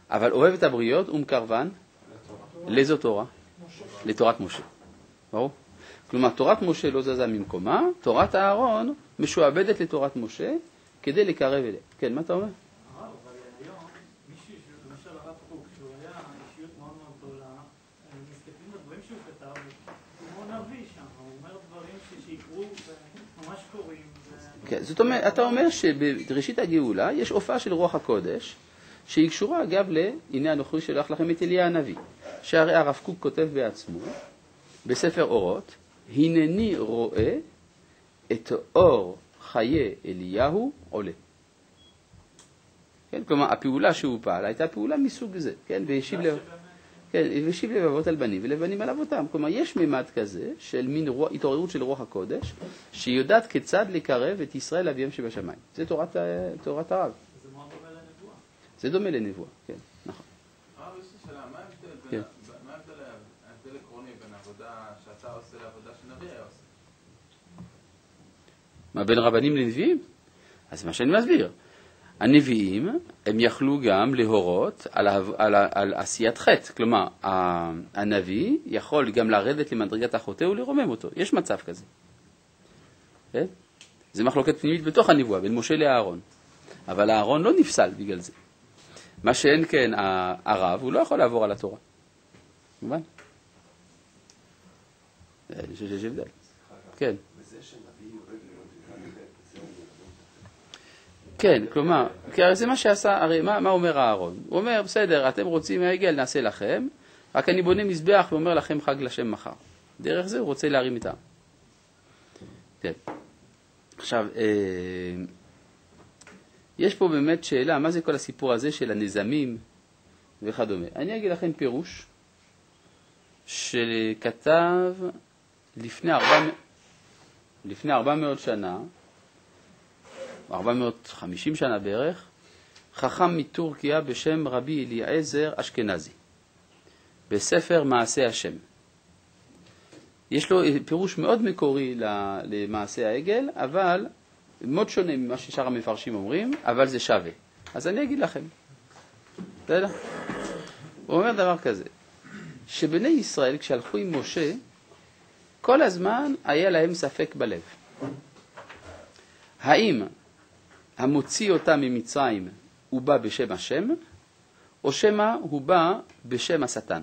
אבל אוהב את הבריות ומקרבן לאיזו תורה? לתורת משה. ברור? כלומר, תורת משה לא זזה ממקומה, תורת אהרון משועבדת לתורת משה כדי לקרב אליה. כן, מה אתה אומר? אבל היום, מישהו, למשל הרב קוק, שהוא היה אישיות מאוד מאוד גדולה, מסתכלים בדברים שהוא כתב, הוא מאוד נביא שם, הוא אומר דברים שיקרו וממש קורים. כן, זאת אומרת, אתה אומר שבראשית הגאולה יש הופעה של רוח הקודש, שהיא קשורה אגב להנה הנוכרי שלח לכם את אליה הנביא, שהרי הרב קוק כותב בעצמו, בספר אורות, הנני רואה את אור חיי אליהו עולה. כן, כלומר, הפעולה שהוא פעל הייתה פעולה מסוג זה, כן, והשיב לבבות על בנים ולבנים על אבותם. כלומר, יש ממד כזה של מין התעוררות של רוח הקודש, שיודעת כיצד לקרב את ישראל אביהם שבשמיים. זה תורת הרב. זה מאוד דומה לנבואה. זה דומה לנבואה, כן, נכון. הרב, יש לי שאלה, מה ההבדל עקרוני בין עבודה שאתה עושה לעבודה שנביא היה עושה? מה, בין רבנים לנביאים? אז מה שאני מסביר. הנביאים, הם יכלו גם להורות על עשיית חטא. כלומר, הנביא יכול גם לרדת למדרגת החוטא ולרומם אותו. יש מצב כזה. כן? זה מחלוקת פנימית בתוך הנבואה, בין משה לאהרון. אבל האהרון לא נפסל בגלל זה. מה שאין כן, הרב, הוא לא יכול לעבור על התורה. מובן? אני חושב שיש הבדל. כן. כן, כלומר, זה מה שעשה, הרי מה אומר אהרון? הוא אומר, בסדר, אתם רוצים העגל, נעשה לכם, רק אני בונה מזבח ואומר לכם חג לשם מחר. דרך זה הוא רוצה להרים איתם. כן. עכשיו, יש פה באמת שאלה, מה זה כל הסיפור הזה של הנזמים וכדומה? אני אגיד לכם פירוש שכתב לפני 400 שנה, 450 שנה בערך, חכם מטורקיה בשם רבי אליעזר אשכנזי, בספר מעשה השם. יש לו פירוש מאוד מקורי למעשה העגל, אבל מאוד שונה ממה ששאר המפרשים אומרים, אבל זה שווה. אז אני אגיד לכם. בסדר? הוא אומר דבר כזה, שבני ישראל כשהלכו עם משה, כל הזמן היה להם ספק בלב. האם המוציא אותם ממצרים הוא בא בשם השם, או שמא הוא בא בשם השטן?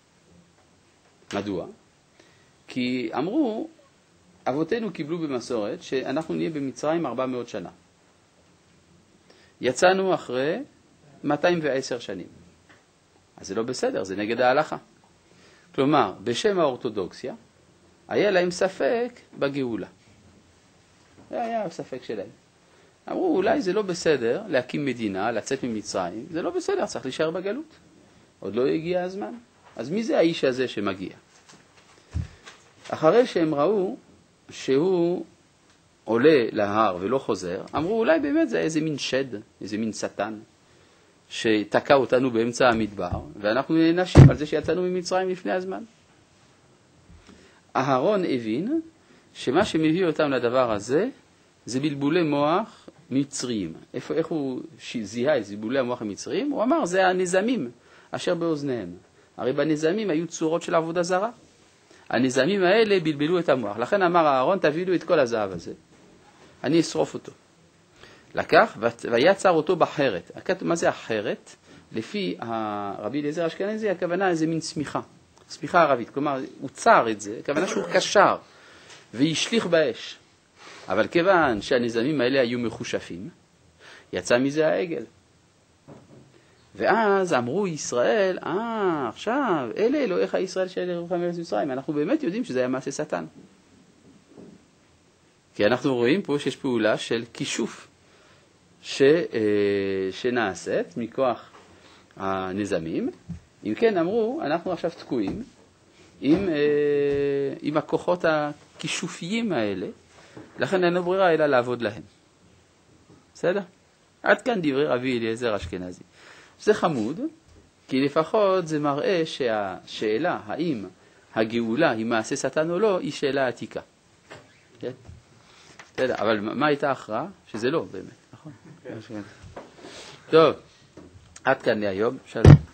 מדוע? כי אמרו, אבותינו קיבלו במסורת שאנחנו נהיה במצרים 400 שנה. יצאנו אחרי 210 שנים. אז זה לא בסדר, זה נגד ההלכה. כלומר, בשם האורתודוקסיה, היה להם ספק בגאולה. זה היה ספק שלהם. אמרו, אולי זה לא בסדר להקים מדינה, לצאת ממצרים, זה לא בסדר, צריך להישאר בגלות. עוד לא הגיע הזמן. אז מי זה האיש הזה שמגיע? אחרי שהם ראו שהוא עולה להר ולא חוזר, אמרו, אולי באמת זה איזה מין שד, איזה מין שטן, שתקע אותנו באמצע המדבר, ואנחנו נענשים על זה שיצאנו ממצרים לפני הזמן. אהרון הבין שמה שמביא אותם לדבר הזה, זה בלבולי מוח מצריים. איך הוא זיהה את בלבולי המוח המצריים? הוא אמר, זה הנזמים אשר באוזניהם. הרי בנזמים היו צורות של עבודה זרה. הנזמים האלה בלבלו את המוח. לכן אמר אהרון, תביאו את כל הזהב הזה. אני אשרוף אותו. לקח ויצר אותו בחרת. מה זה החרת? לפי רבי אליעזר אשכנזי, הכוונה איזה מין צמיחה. צמיחה ערבית. כלומר, הוא צר את זה, הכוונה שהוא קשר והשליך באש. אבל כיוון שהנזמים האלה היו מחושפים, יצא מזה העגל. ואז אמרו ישראל, עכשיו, אלה אלוהיך ישראל שאלה אלוהיך מארץ מצרים. אנחנו באמת יודעים שזה היה מעשה שטן. כי אנחנו רואים פה שיש פעולה של כישוף שנעשית מכוח הנזמים. אם כן, אמרו, אנחנו עכשיו תקועים עם הכוחות הכישופיים האלה, לכן אין ברירה אלא לעבוד להם. בסדר? עד כאן דברי רבי אליעזר אשכנזי. זה חמוד, כי לפחות זה מראה שהשאלה האם הגאולה היא מעשה שטן או לא, היא שאלה עתיקה. כן? בסדר, אבל מה הייתה ההכרעה? שזה לא באמת, נכון? טוב, עד כאן להיום, שלום.